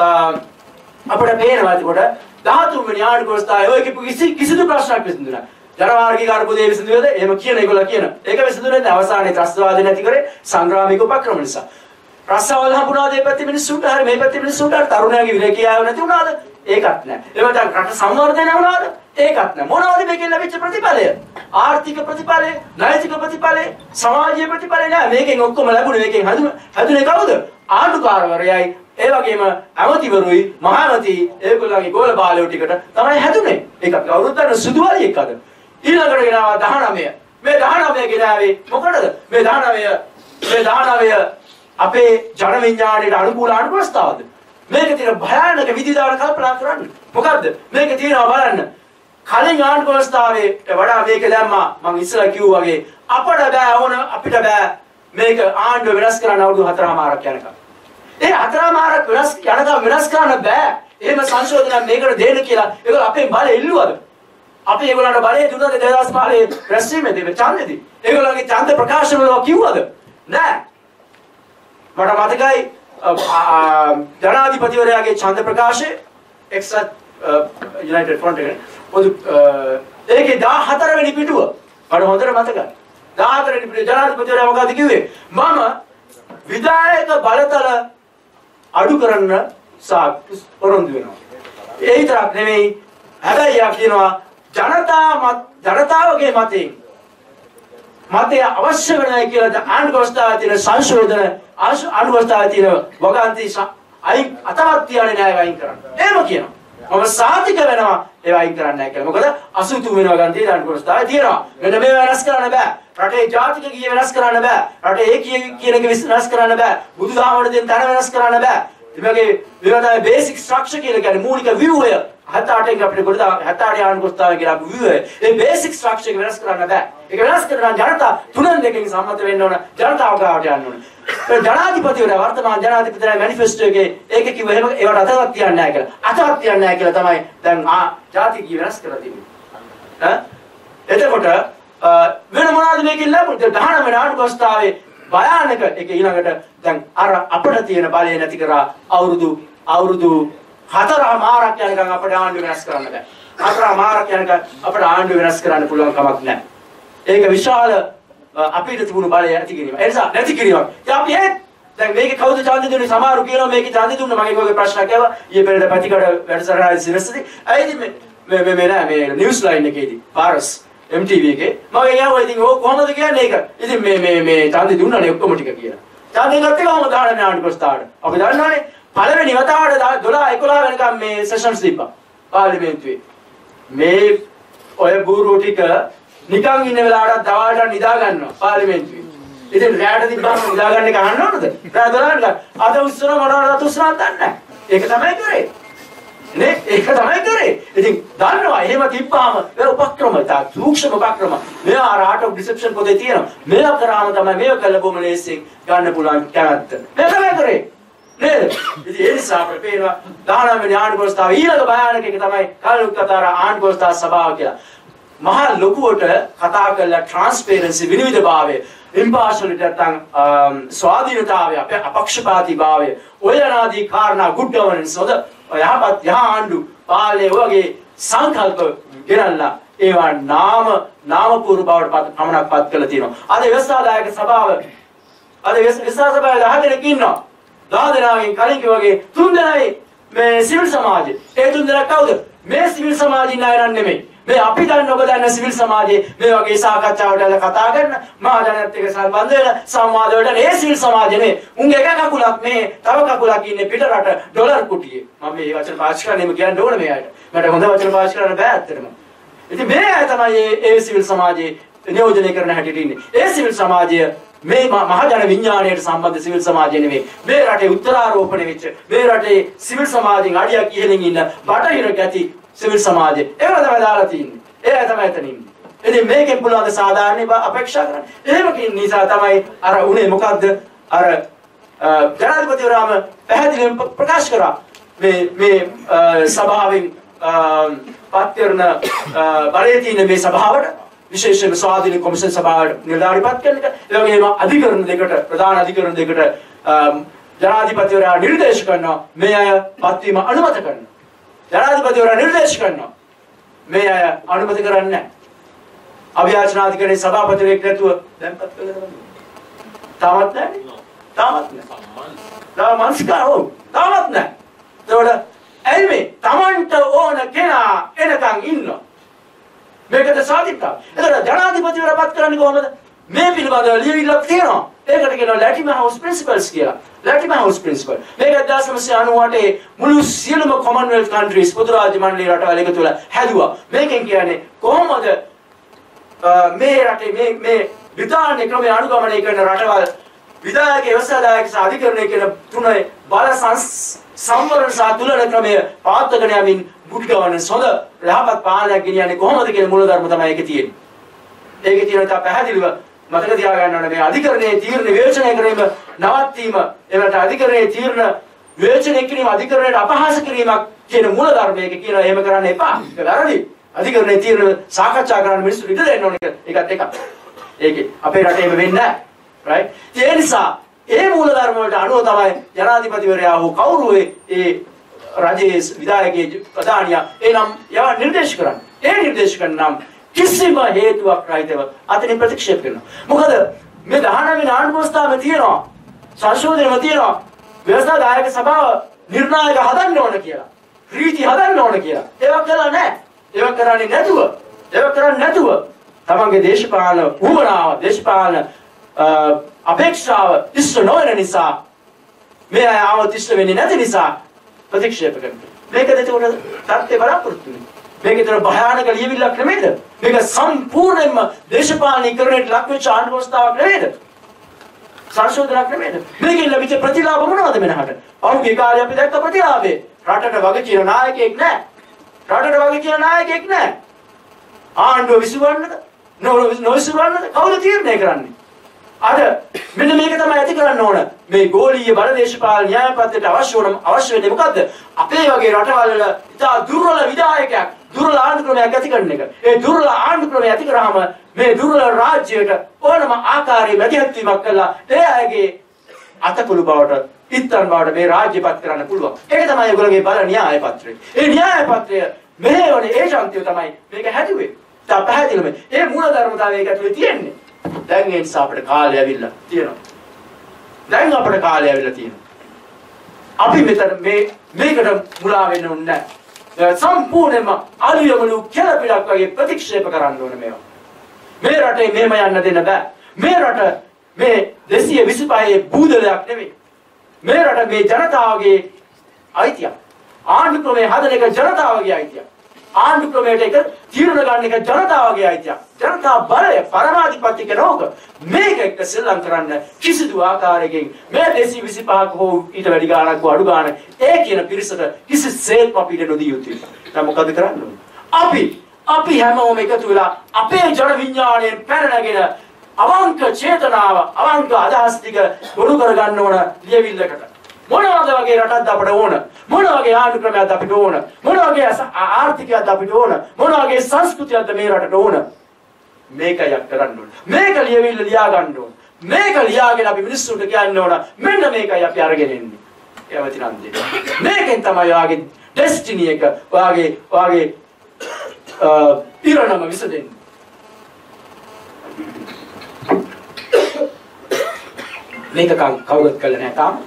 අපිට පේනවා ඒකට දහතුන් වෙනි ආණ්ඩුව අවස්ථාවේ ඔය කිසි කිසිදු ප්‍රශ්නයක් විසඳුණා. ජනමාර්ගික අර්බුදයේ විසඳුවේද? එහෙම කියන ඒගොල්ලෝ කියන. ඒක විසඳුනේ නැහැ. අවසානයේ ත්‍රස්තවාදී නැති කරේ සංග්‍රාමික උපක්‍රම නිසා. රස්සාවල් හම්බුණාද මේ පැත්තේ මිනිස්සුන්ට? හරි මේ පැත්තේ මිනිස්සුන්ට තරුණයාගේ විරේකියාව නැති වුණාද? ඒකත් නැහැ. එහෙම නැත්නම් රට සංවර්ධනය වුණාද? ඒකත් නැහැ. මොනවද මේකෙන් ලැබිච්ච ප්‍රතිඵලය? ආර්ථික ප්‍රතිඵලය, නෛතික ප්‍රතිඵලය, සමාජීය ප්‍රතිඵලය නෑ. මේකෙන් ඔක්කොම ලැබුණේ මේකෙන් හදුන හදුනේ කවුද? ආණ්ඩුකාරවරයයි ඒ වගේම ඇමතිවරුයි මහමැති ඒගොල්ලන්ගේ ගෝල බාලයෝ ටිකට තමයි හැදුනේ. ඒක අපි අවුරුද්දට සුදුවලියෙක් අද. ඊළඟට ගෙනාවා දහනවය. මේ දහනවය ගෙනාවේ මොකටද? මේ දහනවය මේ දහනවය අපේ ජන විඥාණයට අනුකූල අනුපස්ථාවද? මේකේ තියෙන භයානක විදිහට කල්පනා කරන්න. මොකද්ද? මේකේ තියෙනවා බලන්න. කලින් ආණ්ඩුව අවස්ථාවට වඩා මේක දැම්මා මම ඉස්සෙල්ලා කිව්වා වගේ අපට බෑ ඕන අපිට බෑ මේක ආණ්ඩුව වෙනස් කරන්න අවුරුදු හතරමාරක් යනකම්. ඒ හතරමාරක් වෙනස් යනකම් වෙනස් කරන්න බෑ. එහෙම සංශෝධනයක් මේකට දෙන්න කියලා ඒගොල්ලෝ අපේ බලය ඉල්ලුවද? අපි ඒගොල්ලන්ට බලය දුන්නද දෙදාස් පහේ රැස්වීමේදී ඡන්දෙදී? ඒගොල්ලන්ගේ ඡන්ද ප්‍රකාශන වල කිව්වද? නෑ. මට මතකයි ජනාධිපතිවරයාගේ ඡන්ද ප්‍රකාශය එක්සත් යුනයිටඩ් ෆ්‍රන්ට් එකේ පොදු ඒකේ දාහතර වෙනි පිටුව මට හොඳට මතකයි. දාහතර වෙනි පිටුවේ ජනාධිපතිවරයා මොකද කිව්වේ? මම විධායක බලතල අඩු කරන්න පොරොන්දු වෙනවා. ඒ විතරක් නෙමෙයි හැබැයි යා කියනවා ජනතා මත ජනතාවගේ මතයෙන් මතය අවශ්‍ය වෙනයි කියලා ආණ්ඩුව අවස්ථාවේ තියෙන සංශෝධන ආණ්ඩුව අවස්ථාවේ තියෙන වගන්ති අයින් අතවත් තියන්නේ නැහැ වයින් කරන්න. එහෙම කියනවා. මම සාතික වෙනවා ඒවා අයින් කරන්න නැහැ කියලා. මොකද අසූ තුන් වෙනවා ගන්ති ආණ්ඩුව අවස්ථාවේ තියෙනවා. මෙන්න මේ වෙනස් කරන්න බෑ. රටේ ජාතික ගීය වෙනස් කරන්න බෑ. රටේ ඒකීය කියන එක වෙනස් කරන්න බෑ. බුදුදහමට දෙන තැන වෙනස් කරන්න බෑ. ඉතින්ගේ විරෝධය බේසික් ස්ට්‍රක්චර් කියලා කියන්නේ මූලික ව්‍යුහය හැත්තෑ අටෙන් අපිට කොට හැත්තෑ අට ආණ්ඩුව අවස්ථාවේ කියලා ව්‍යුහය. ඒ බේසික් ස්ට්‍රක්චර් එක වෙනස් කරන්න බෑ. ඒක වෙනස් කරන ජනතා තුනෙන් දෙකකින් සම්මත වෙන්න ඕන. ජනතාව ගාවට යන්න ඕන. ඒ ජනාධිපතිවරයා වර්තමාන ජනාධිපතිවරයා මැනිෆෙස්ටෝ එකේ ඒක කිව්ව එහෙම ඒවට අතවත් තියන්නේ නැහැ කියලා. අතවත් තියන්නේ නැහැ කියලා තමයි දැන් ආ ජාතික වෙනස් කරලා තිබෙන්නේ. ඈ එතකොට වෙන මොනවද මේකෙන් ලැබුණේ? දහනව වෙනි ආණ්ඩුව අවස්ථාවේ භයානක ඒක ඊළඟට දැන් අර අපිට තියෙන බලය නැති කරා අවුරුදු අවුරුදු හතරමාරක් යනකම් අපිට ආණ්ඩුව වෙනස් කරන්න බෑ. හතරමාරක් යනකම් අපිට ආණ්ඩුව වෙනස් කරන්න පුළුවන් කමක් නැහැ. ඒක විශාල අපිට තිබුණු බලය නැති කිරීම. ඒ නිසා නැති කිරීමක්. ඉතින් අපි ඒ දැන් මේකේ කවුද ඡන්දෙ දුන්නේ? සමහරු කියනවා මේකේ ඡන්දෙ දුන්න මගේ කොහේ ප්‍රශ්නයක් ආවා. ඊයේ පෙරේද පැතිකඩ වැඩසටහන සිරස්දී. ඇයිද මේ මේ මේ නෑ මේ නිවුස් ලයින් එකේදී පාරස් එම් ටී වී එකේ මම කියනවා ඉතින් ඕක කොහොමද කියන්නේ ඒක? ඉතින් මේ මේ මේ ඡන්දෙ දුන්නානේ ඔක්කොම ටික කියලා. ඡන්දෙ ගත්තේ කොහොමද දාන්නේ ආණ්ඩු ප්‍රස්තාවට? අපි දන්නවනේ පළවෙනි වතාවට දොළහ එකොළහ වෙනකම් මේ සෙෂන්ස් තිබ්බා පාර්ලිමේන්තුවේ. මේ ඔය බූරුව ටික නිකන් ඉන්න වෙලාවට දවල්ට නිදා ගන්නවා පාර්ලිමේන්තුවේ. ඉතින් රැයට තිබ්බම නිදා ගන්න එක අහන්න ඕනද? රැය දොළහට අද උස්සන මොනවද උස්සනවද දන්නේ නැහැ. ඒක තමයි කරේ. නේ ඒක තමයි කරේ. ඉතින් දන්නවා එහෙම තිබ්බාම ඒ උපක්‍රම තා සූක්ෂම උපක්‍රම මෙයා ආර්ට් ඔෆ් ඩිසෙප්ෂන් පොතේ තියෙනවා. මේක කරාම තමයි මේක කළ බොම ලේසියෙන් ගන්න පුළුවන් කැමැත්ත. මේක තමයි කරේ. නේද? ඉතින් ඒ නිසා අපිට පේනවා දානම ඥාන ප්‍රස්තාව ඊළඟ භයානක එක තමයි කල්ුක්කතර ආණ්ඩු ප්‍රස්තාව සභාව කියලා. මහා ලොකුවට කතා කරලා ට්‍රාන්ස්පරන්සි විනිවිදභාවය ඉම්පාර්ෂලිටි නැත්නම් ස්වාධීනතාවය අපක්ෂපාතීභාවය ඔය අනාදී කාරණා good governance හොද යහපත් යහ ආණ්ඩු පාලනය වගේ සංකල්ප ගෙනල්ලා ඒවා නාම නාමපූර්ව බවට පමණක් පත් කරලා තියෙනවා. අද ව්‍යවස්ථාදායක සභාව අද ව්‍යවස්ථා සභාවේ දහ දෙනෙක් ඉන්නවා. දහ දෙනාගෙන් කලින් කිව්වාගේ තුන් දෙනයි මේ සිවිල් සමාජය. ඒ තුන් දෙනා කවුද? මේ සිවිල් සමාජින් අය නෙමෙයි. මේ අපි දන්න ඔබ දන්න සිවිල් සමාජයේ මේ වගේ සාකච්ඡාවට ඇවිල්ලා කතා කරන මහජනත් එක්ක සම්බන්ධ වෙලා සංවාද වලට ඒ සිවිල් සමාජයේ උන්ගේ එක කකුලක් මේ තව කකුලක් ඉන්නේ පිට රට ඩොලර් කුටියේ. මම මේ වචන පාවිච්චි කරන්නේ කියන්න ඕනේ මේ අයට. මට හොඳ වචන පාවිච්චි කරන්න බෑ ඇත්තටම. ඉතින් මේ අය තමයි ඒ සිවිල් සමාජයේ නියෝජනය කරන හැටියට ඉන්නේ. ඒ සිවිල් සමාජය මේ මහජන විඥාණයට සම්බන්ධ සිවිල් සමාජය නෙවෙයි. මේ රටේ උත්තරාරෝපණය වෙච්ච මේ රටේ සිවිල් සමාජයෙන් අඩියක් ඉහළින් ඉන්න බටහිර ගැති සිවිල් සමාජය. ඒක තමයි දාලා තියෙන්නේ. ඒ තමයි එතන ඉන්නේ. ඉතින් මේකෙන් පුළුවන් සාධාරණ අපේක්ෂා කරන්න. එහෙම නිසා තමයි අර උනේ මොකද්ද? අර ජනාධිපතිවරයාම පැහැදිලිවම ප්‍රකාශ කරා මේ මේ සභාවෙන් පත් කරන බලයේ තියෙන මේ සභාවට විශේෂයෙන්ම ස්වාධීන කොමිෂන් සභාවට නිලධාරීපත් කරන එක. ඒ වගේම අධිකරණ දෙකට ප්‍රධාන අධිකරණ දෙකට ජනාධිපතිවරයා නිර්දේශ කරනවා මේ අය පත්වීම අනුමත කරනවා. ජනාධිපතිවරයා නිර්දේශ කරනවා මේ අය අනුමත කරන්නේ නැහැ. අභියාචනාධිකරණයේ සභාපතිවරයෙක් නැතුව දැන්පත් කළා. තාමත් නැහැ. තාමත් නැහැ. තාම මනස්කාරෝ තාමත් නැහැ. ඒවල ඇයි මේ Tamanට ඕන කෙනා එනකන් ඉන්නවා. මේකද සාධිතා. එතකොට ජනාධිපතිවරයා පත් කරන්නේ කොහොමද? මේ පිළිබඳව ලියවිල්ලක් තියෙනවා. ඒකට කියනවා ලැටිම හවුස් ප්‍රින්සිපල්ස් කියලා. Latimer House Principle. මේක එක්දාස් නවසිය අනූඅටේ මුළු සියලුම කොමන්වෙල්ත් කන්ට්‍රීස් පොදු රාජ්‍ය මණ්ඩලයේ රටවල් එකතු වෙලා හැදුවා. මේකෙන් කියන්නේ කොහොමද මේ රටේ මේ මේ විධාන ක්‍රමය අනුගමනය කරන රටවල් විධායක ව්‍යවස්ථාදායක සහ අධිකරණය කියන තුනේ බල සංවරණ සහ තුලන ක්‍රමය පාත්තගෙන යමින් good governance හොඳ යහපත් පාලනයක් ගෙනියන්නේ කොහොමද කියන මූලධර්ම තමයි ඒකේ තියෙන්නේ. ඒකේ තියෙන තා පැහැදිලිව මතක තියාගන්න ඕනේ මේ අධිකරණයේ තීරණ විවේචනය කිරීම නවත්වීම එවට අධිකරණයේ තීරණ විවේචනය කිරීම අධිකරණයට අපහාස කිරීමක් කියන මූලධර්මයක කියනවා එහෙම කරන්න එපා. ඒක වැරදි. අධිකරණයේ තීරණ සාකච්ඡා කරන්න මිනිස්සු ඉඩ දෙන්න ඕනේ ඒකත් එකක්. ඒකේ අපේ රටේ එහෙම වෙන්නේ නැහැ. right? ඒ නිසා ඒ මූලධර්ම වලට අනුව තමයි ජනාධිපතිවරයා හෝ කවුරු ඒ රජයේ විධායකයේ ප්‍රධානියා එනම් යවා නිර්දේශ කරන්නේ. ඒ නිර්දේශ කරන නම් කිසිම හේතුවක් රහිතව අතනින් ප්‍රතික්ෂේප කරනවා. මොකද මේ දහනව වෙන ආණ්ඩු ප්‍රස්තාවයේ තියෙනවා සංශෝධනයම තියෙනවා ව්‍යවස්ථාදායක සභාව නිර්ණායක හදන්න ඕන කියලා. රීති හදන්න ඕන කියලා. ඒක කළා නැහැ. ඒක කරන්නේ නැතුව ඒක කරන්නේ නැතුව තමන්ගේ දේශපාලන උවමනාව දේශපාලන අපේක්ෂාව ඉෂ්ට නොවන නිසා මේ අය ආවොත් ඉෂ්ට වෙන්නේ නැති නිසා ප්‍රතික්ෂේප කරනවා. මේකද ඒකට තත්ත්වේ බලාපොරොත්තු වෙන්නේ. මේක ඒතර භයානක ලියවිල්ලක් නෙමෙයිද? මේක සම්පූර්ණයෙන්ම දේශපාලනීකරණයට ලක් වෙච්ච ආණ්ඩු ප්‍රස්තාවයක් නෙමෙයිද? සංශෝධනයක් නෙමෙයිද? මේකෙන් ලැබිච්ච ප්‍රතිලාභ මොනවද මෙනහට? පහුගිය කාලේ අපි දැක්ක ප්‍රතිලාභේ රටට වගේ කියන නායකයෙක් නැහැ. රටට වගේ කියන නායකයෙක් නැහැ. ආණ්ඩුව විසුවන්නද? නොවිසුවන්නද? කවුද තීරණය කරන්නේ? අද මෙන්න මේක තමයි ඇති කරන්න ඕන. මේ ගෝලීය බල දේශපාලන න්‍යායපත්‍රයට අවශ්‍ය වන අවශ්‍ය වෙන්නේ මොකද්ද? අපේ වගේ රටවල් වල ඉතා දුර්වල විධායකයක් දුර්වල ආණ්ඩු ක්‍රමයක් ඇති කරන එක. ඒ දුර්වල ආණ්ඩු ක්‍රමය ඇති කරාම මේ දුර්වල රාජ්‍යයට ඕනම ආකාරයේ මැදිහත්වීමක් කළා ඒ අයගේ අතපොළු බවට ඉත්තන් බවට මේ රාජ්‍යපත් කරන්න පුළුවන්. ඒක තමයි ඒගොල්ලෝගේ බල න්‍යාය පත්‍රය. ඒ න්‍යාය පත්‍රය මෙහෙවනේ ඒජන්තිය තමයි මේක හැදුවේ. තා පැහැදිලිවම ඒ මූල ධර්මතාවය ඒක ඇතුලේ තියෙන්නේ. දැන් ඒ නිසා අපිට කාලය ඇවිල්ලා තියෙනවා. දැන් අපිට කාලය ඇවිල්ලා තියෙනවා. අපි මෙතන මේ මේකට මුලා වෙන්න ඕනේ නැහැ. සම්පූර්ණයෙන්ම අලියමලු කෙලපිලක් වගේ ප්‍රතික්ෂේප කරන්න ඕනේ මේවා. මේ රටේ මෙහෙම යන්න දෙන්න බෑ. මේ රට මේ දෙසිය විසිපහේ බූදලයක් නෙමෙයි. මේ රට මේ ජනතාවගේ අයිතියක්. ආණ්ඩු ක්‍රමයේ හදන එක ජනතාවගේ අයිතියක්. ආණ්ඩු ක්‍රමයට එක තීරණ ගන්න එක ජනතාවගේ අයිතියක්. ජනතා බලය පරමාධිපත්‍ය කෙනෝක මේක එක්ක සෙල්ලම් කරන්න කිසිදු ආකාරයකින් මේ දෙසිය විසිපහක හෝ ඊට වැඩි ගාණක් හෝ අඩු ගාණ ඒ කියන පිරිසට කිසිසේත්ම අපිට නොදී යුතුයි. දැන් මොකද කරන්න ඕනේ? අපි අපි හැමෝම එකතු වෙලා අපේ ජන විඥාණයෙන් පැනනගෙන අවංක චේතනාව අවංක අදහස් ටික ගොනු කර ගන්න ඕන ලියවිල්ලකට. මොනවාද වගේ රටක්ද අපිට ඕන? මොන වගේ ආණ්ඩු ක්‍රමයක්ද අපිට ඕන? මොන වගේ ආර්ථිකයක්ද අපිට ඕන? මොන වගේ සංස්කෘතියක්ද මේ රටට ඕන? මේකයි අපි කරන්න ඕන. මේක ලියවිල්ල ලියා ගන්න ඕන. මේක ලියාගෙන අපි මිනිස්සුන්ට කියන්න ඕන. මෙන්න මේකයි අපි අරගෙන එන්නේ. ඒවති නන්දේ. මේකෙන් තමයි වාගේ ඩෙස්ටිනි එක වාගේ වාගේ ඉරණම විසදෙන්නේ. මේක කවුරුත් කළා නැහැ තාම.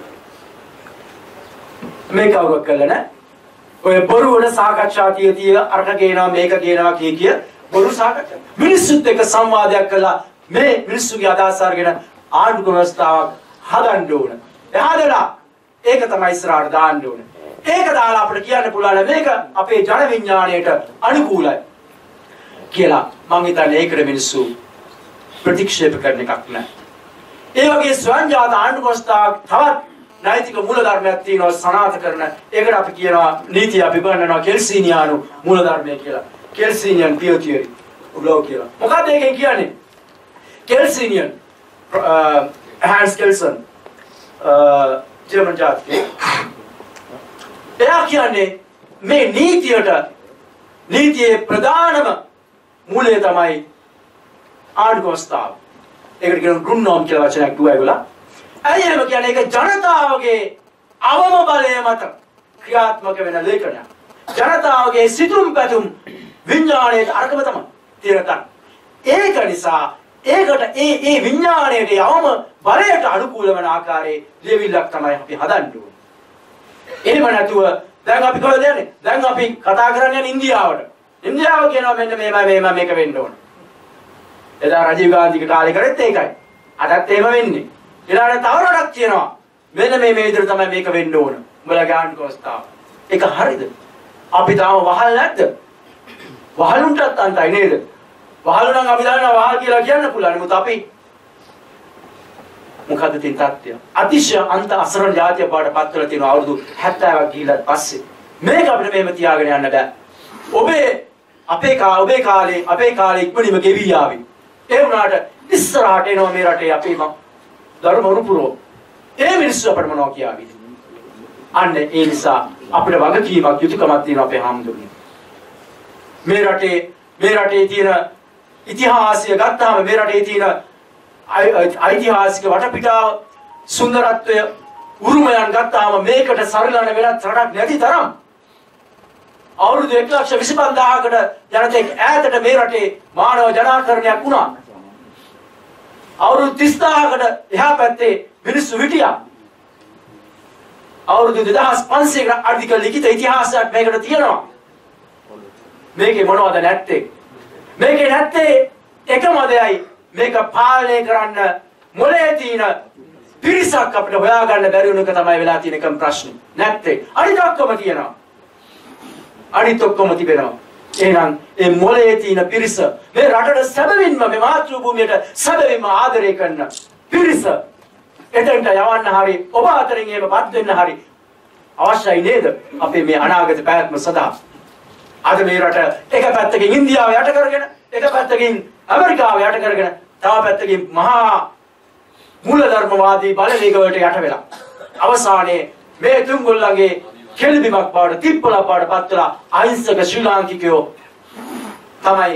මේක කවුරුත් කළා නැහැ. ඔය බොරු වල සාකච්ඡා තිය තිය අරක ගේනවා මේක ගේනවා කිය කිය බොරු සාකච්ඡා. මිනිස්සුත් එක්ක සංවාදයක් කළා මේ මිනිස්සුගේ අදහස් අරගෙන ආණ්ඩු ව්‍යවස්ථාවක් හදන්න ඕන. එහාදලා ඒක තමයි ඉස්සරහට දාන්න ඕන. ඒක දාලා අපිට කියන්න පුළුවන් මේක අපේ ජන විඥාණයට අනුකූලයි කියලා. මං හිතන්නේ ඒකට මිනිස්සු ප්‍රතික්ෂේප කරන එකක් නෑ. ඒ වගේ ස්වයංජාත ආණ්ඩු ව්‍යවස්ථාවක් තවත් නෛතික මූලධර්මයක් තියෙනවා සනාථ කරන. ඒකට අපි කියනවා නීතිය අපි ගන්නවා කෙල්සීනියානු මූලධර්මය කියලා. කෙල්සීනියන් පියෝ තියරි උගලෝ කියලා. මොකක්ද ඒකෙන් කියන්නේ? කෙල්සීනියන් හෑන්ස් කෙල්සන් ජර්මන් ජාතිකයෙක්. එයා කියන්නේ මේ නීතියට නීතියේ ප්‍රධානම මූලය තමයි ආණ්ඩු ව්‍යවස්ථාව. ඒකට කියන ගුණෝම් කියලා වචනයක් දුවා ඒගොල්ලෝ. ඇයි එහෙම කියන්නේ? ඒක ජනතාවගේ අවම බලය මත ක්‍රියාත්මක වෙන ලේඛනයක්. ජනතාවගේ සිතුම් පැතුම් විඥාණයට අරකම තමයි තියෙන. ඒක නිසා ඒකට ඒ ඒ විඥාණයට අවම බලයට අනුකූල වෙන ආකාරයේ ලියවිල්ලක් තමයි අපි හදන්න ඕනේ. එහෙම නැතුව දැන් අපි කොහෙද යන්නේ? දැන් අපි කතා කරන්නේ ඉන්දියාවට. ඉන්දියාව කියනවා මෙන්න මේමයි මේම මේක වෙන්න ඕන. එදා රජීව් ගාන්ධිගේ කාලේ කරෙත් ඒකයි. අදත් එහෙම වෙන්නේ. ඊළඟට තව රටක් කියනවා මෙන්න මේ මේ විදිහට තමයි මේක වෙන්න ඕන. උඹලගේ ආණ්ඩු ව්‍යවස්ථාව. ඒක හරියද? අපි තාම වහල් නැද්ද? වහලුන්ටත් අන්තයි නේද? වහලු නම් අපි දන්නවා වහල් කියලා කියන්න පුළුවන්. නමුත් අපි මොකද තියෙන තත්ත්වය? අතිශය අන්ත අසරණ ජාතිය බවට පත් වෙලා තියෙන අවුරුදු හැත්තෑවක් ගිහිල්ලා පස්සේ මේක අපිට මෙහෙම තියාගෙන යන්න බෑ. ඔබේ අපේ කා ඔබේ කාලේ අපේ කාලේ ඉක්මනින්ම ගෙවි ආවි. ඒ වුණාට ඉස්සරහට එනවා මේ රටේ අපේම ධර්ම උරුපුරෝ. ඒ මිනිස්සු අපිට මොනවා කියාවිද? අන්න ඒ නිසා අපිට වගකීමක් යුතුයකමක් තියෙනවා අපේ හැමදෙන්නේ. මේ රටේ මේ රටේ තියෙන ඉතිහාසය ගත්තාම මේ රටේ තියෙන ඓතිහාසික වටපිටාව සුන්දරත්වය උරුමයන් ගත්තාම මේකට සරිලන වෙනත් රටක් නැති තරම් අවුරුදු එක ලක්ෂ විසි පන්දාහකට ජනතෙක් ඈතට මේ රටේ මානව ජනාකරණයක් වුණා. අවුරුදු තිස් දාහකට එහා පැත්තේ මිනිස්සු හිටියා. අවුරුදු දෙදහස් පන්සීයකට අධික ලිඛිත ඉතිහාසයක් මේකට තියෙනවා. මේකේ මොනවද නැත්තේ? මේකේ නැත්තේ එකම දෙයයි මේක පාලනය කරන්න මොලේ තියෙන පිරිසක් අපිට හොයාගන්න බැරි වුණ එක තමයි වෙලා තියෙන එකම ප්‍රශ්නේ. නැත්තේ අනිත් ඔක්කොම තියෙනවා. අනිත් ඔක්කොම තිබෙනවා. එහෙනම් මේ මොලේ තියෙන පිරිස මේ රටට සැබවින්ම මේ මාතෘ භූමියට සැබවින්ම ආදරය කරන පිරිස එතෙන්ට යවන්න හරි ඔබ අතරින් එහෙමපත් වෙන්න හරි අවශ්‍යයි නේද? අපේ මේ අනාගත පැවැත්ම සඳහා. අද මේ රට එක පැත්තකින් ඉන්දියාව යට කරගෙන එක පැත්තකින් ඇමරිකාව යට කරගෙන තව පැත්තකින් මහා මූලධර්මවාදී බලවේගවලට යට වෙලා අවසානයේ මේ තුන්ගොල්ලන්ගේ කෙල්බිමක් බවට තිප්පලක් බවට පත් වෙලා අහිංසක ශ්‍රී ලාංකිකයෝ තමයි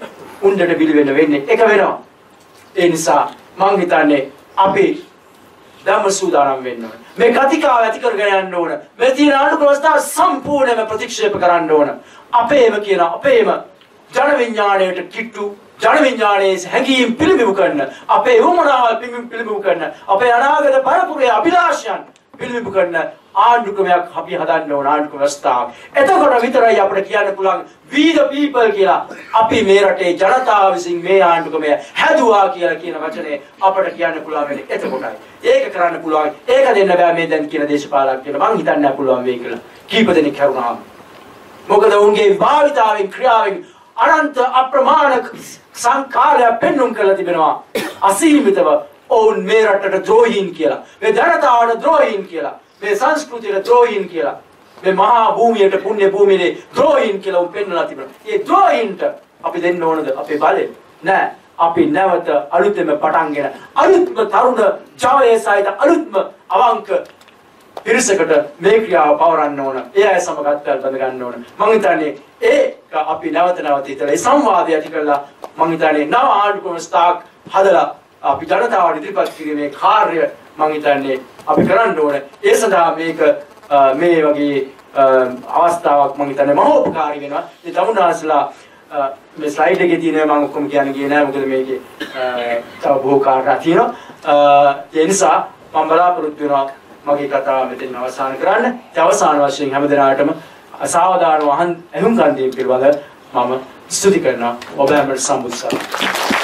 උණ්ඩට බිලි වෙන්න වෙන්නේ. එක වෙනවා. ඒ නිසා මං හිතන්නේ අපි ධම්ම සූදානම් වෙන්න ඕන. මේ කතිකාව ඇති කරගෙන යන්න ඕන. මේ තියෙන අනුකූල අවස්ථා සම්පූර්ණයෙන්ම ප්‍රතික්ෂේප කරන්න ඕන. අපේම කියන අපේම ජන විඥාණයට කිට්ටු ජන විඥානයේ හැඟීම් පිළිබිඹු කරන අපේ වමනාවල් පිළිබිඹු කරන අපේ අනාගත පරපුරේ අභිලාෂයන් පිළිබිඹු කරන ආණ්ඩුක්‍රමයක් අපි හදන්න ඕන ආණ්ඩුක්‍රම ව්‍යවස්ථාවක්. එතකොට විතරයි අපිට කියන්න පුළුවන් we the people කියලා. අපි මේ රටේ ජනතාව විසින් මේ ආණ්ඩුක්‍රමය හැදුවා කියලා කියන වචනේ අපිට කියන්න පුළුවන් වෙන්නේ එතකොටයි. ඒක කරන්න පුළුවන්. ඒක දෙන්න බෑ මේ දැන් කියන දේශපාලකයන්ට. මං හිතන්නේ නැහැ පුළුවන් වෙයි කියලා. කීප දෙනෙක් කරුණාම. මොකද උන්ගේ භාවිතාවෙන් ක්‍රියාවෙන් අනන්ත අප්‍රමාණ සංකාරය පෙන්눔 කරලා තිබෙනවා. අසීමිතව ඔවුන් මේ රටට ද්‍රෝහීන් කියලා. මේ ජනතාවට ද්‍රෝහීන් කියලා. මේ සංස්කෘතියට ද්‍රෝහීන් කියලා. මේ මහා භූමියට පුණ්‍ය භූමියේ ද්‍රෝහීන් කියලා උන් පෙන්වලා තිබෙනවා. මේ ද්‍රෝහීන්ට අපි දෙන්න ඕනද අපේ බලය? නෑ. අපි නැවත අලුතෙන්ම පටන්ගෙන අලුත්ම තරුණ ජවයේ සහිත අලුත්ම අවංක පිරිසකට මේ ක්‍රියාව පවරන්න ඕන. ඒ අය සමග අත්වැල් බඳ ගන්න ඕන. මම හිතන්නේ ඒක අපි නැවත නැවත හිතලා ඒ සංවාදය ඇති කරලා මම හිතන්නේ නව ආණ්ඩුක්‍රම ස්ථාක් හදලා අපි ජනතාවට ඉදිරිපත් කිරීමේ කාර්ය මම හිතන්නේ අපි කරන්න ඕන. ඒ සඳහා මේක මේ වගේ අවස්ථාවක් මම හිතන්නේ මහෝපකාරී වෙනවා. ඒ තමුන්නාස්ලා මේ ස්ලයිඩ් එකේ තියෙනවා මම ඔක්කොම කියන්න ගියේ නෑ මොකද මේකේ තව බොහෝ කාර්යයක් තියෙනවා. ඒ නිසා මම බලාපොරොත්තු වෙනවා මගේ කතාව මෙතන අවසන් කරන්න. ඒ අවසාන වශයෙන් හැමදෙනාටම සාවධානව අහන් ඇහුම්කන් දීම පිළිබඳව මම ස්තුති කරනවා. ඔබ හැමෝට සම්බුත් සරණයි.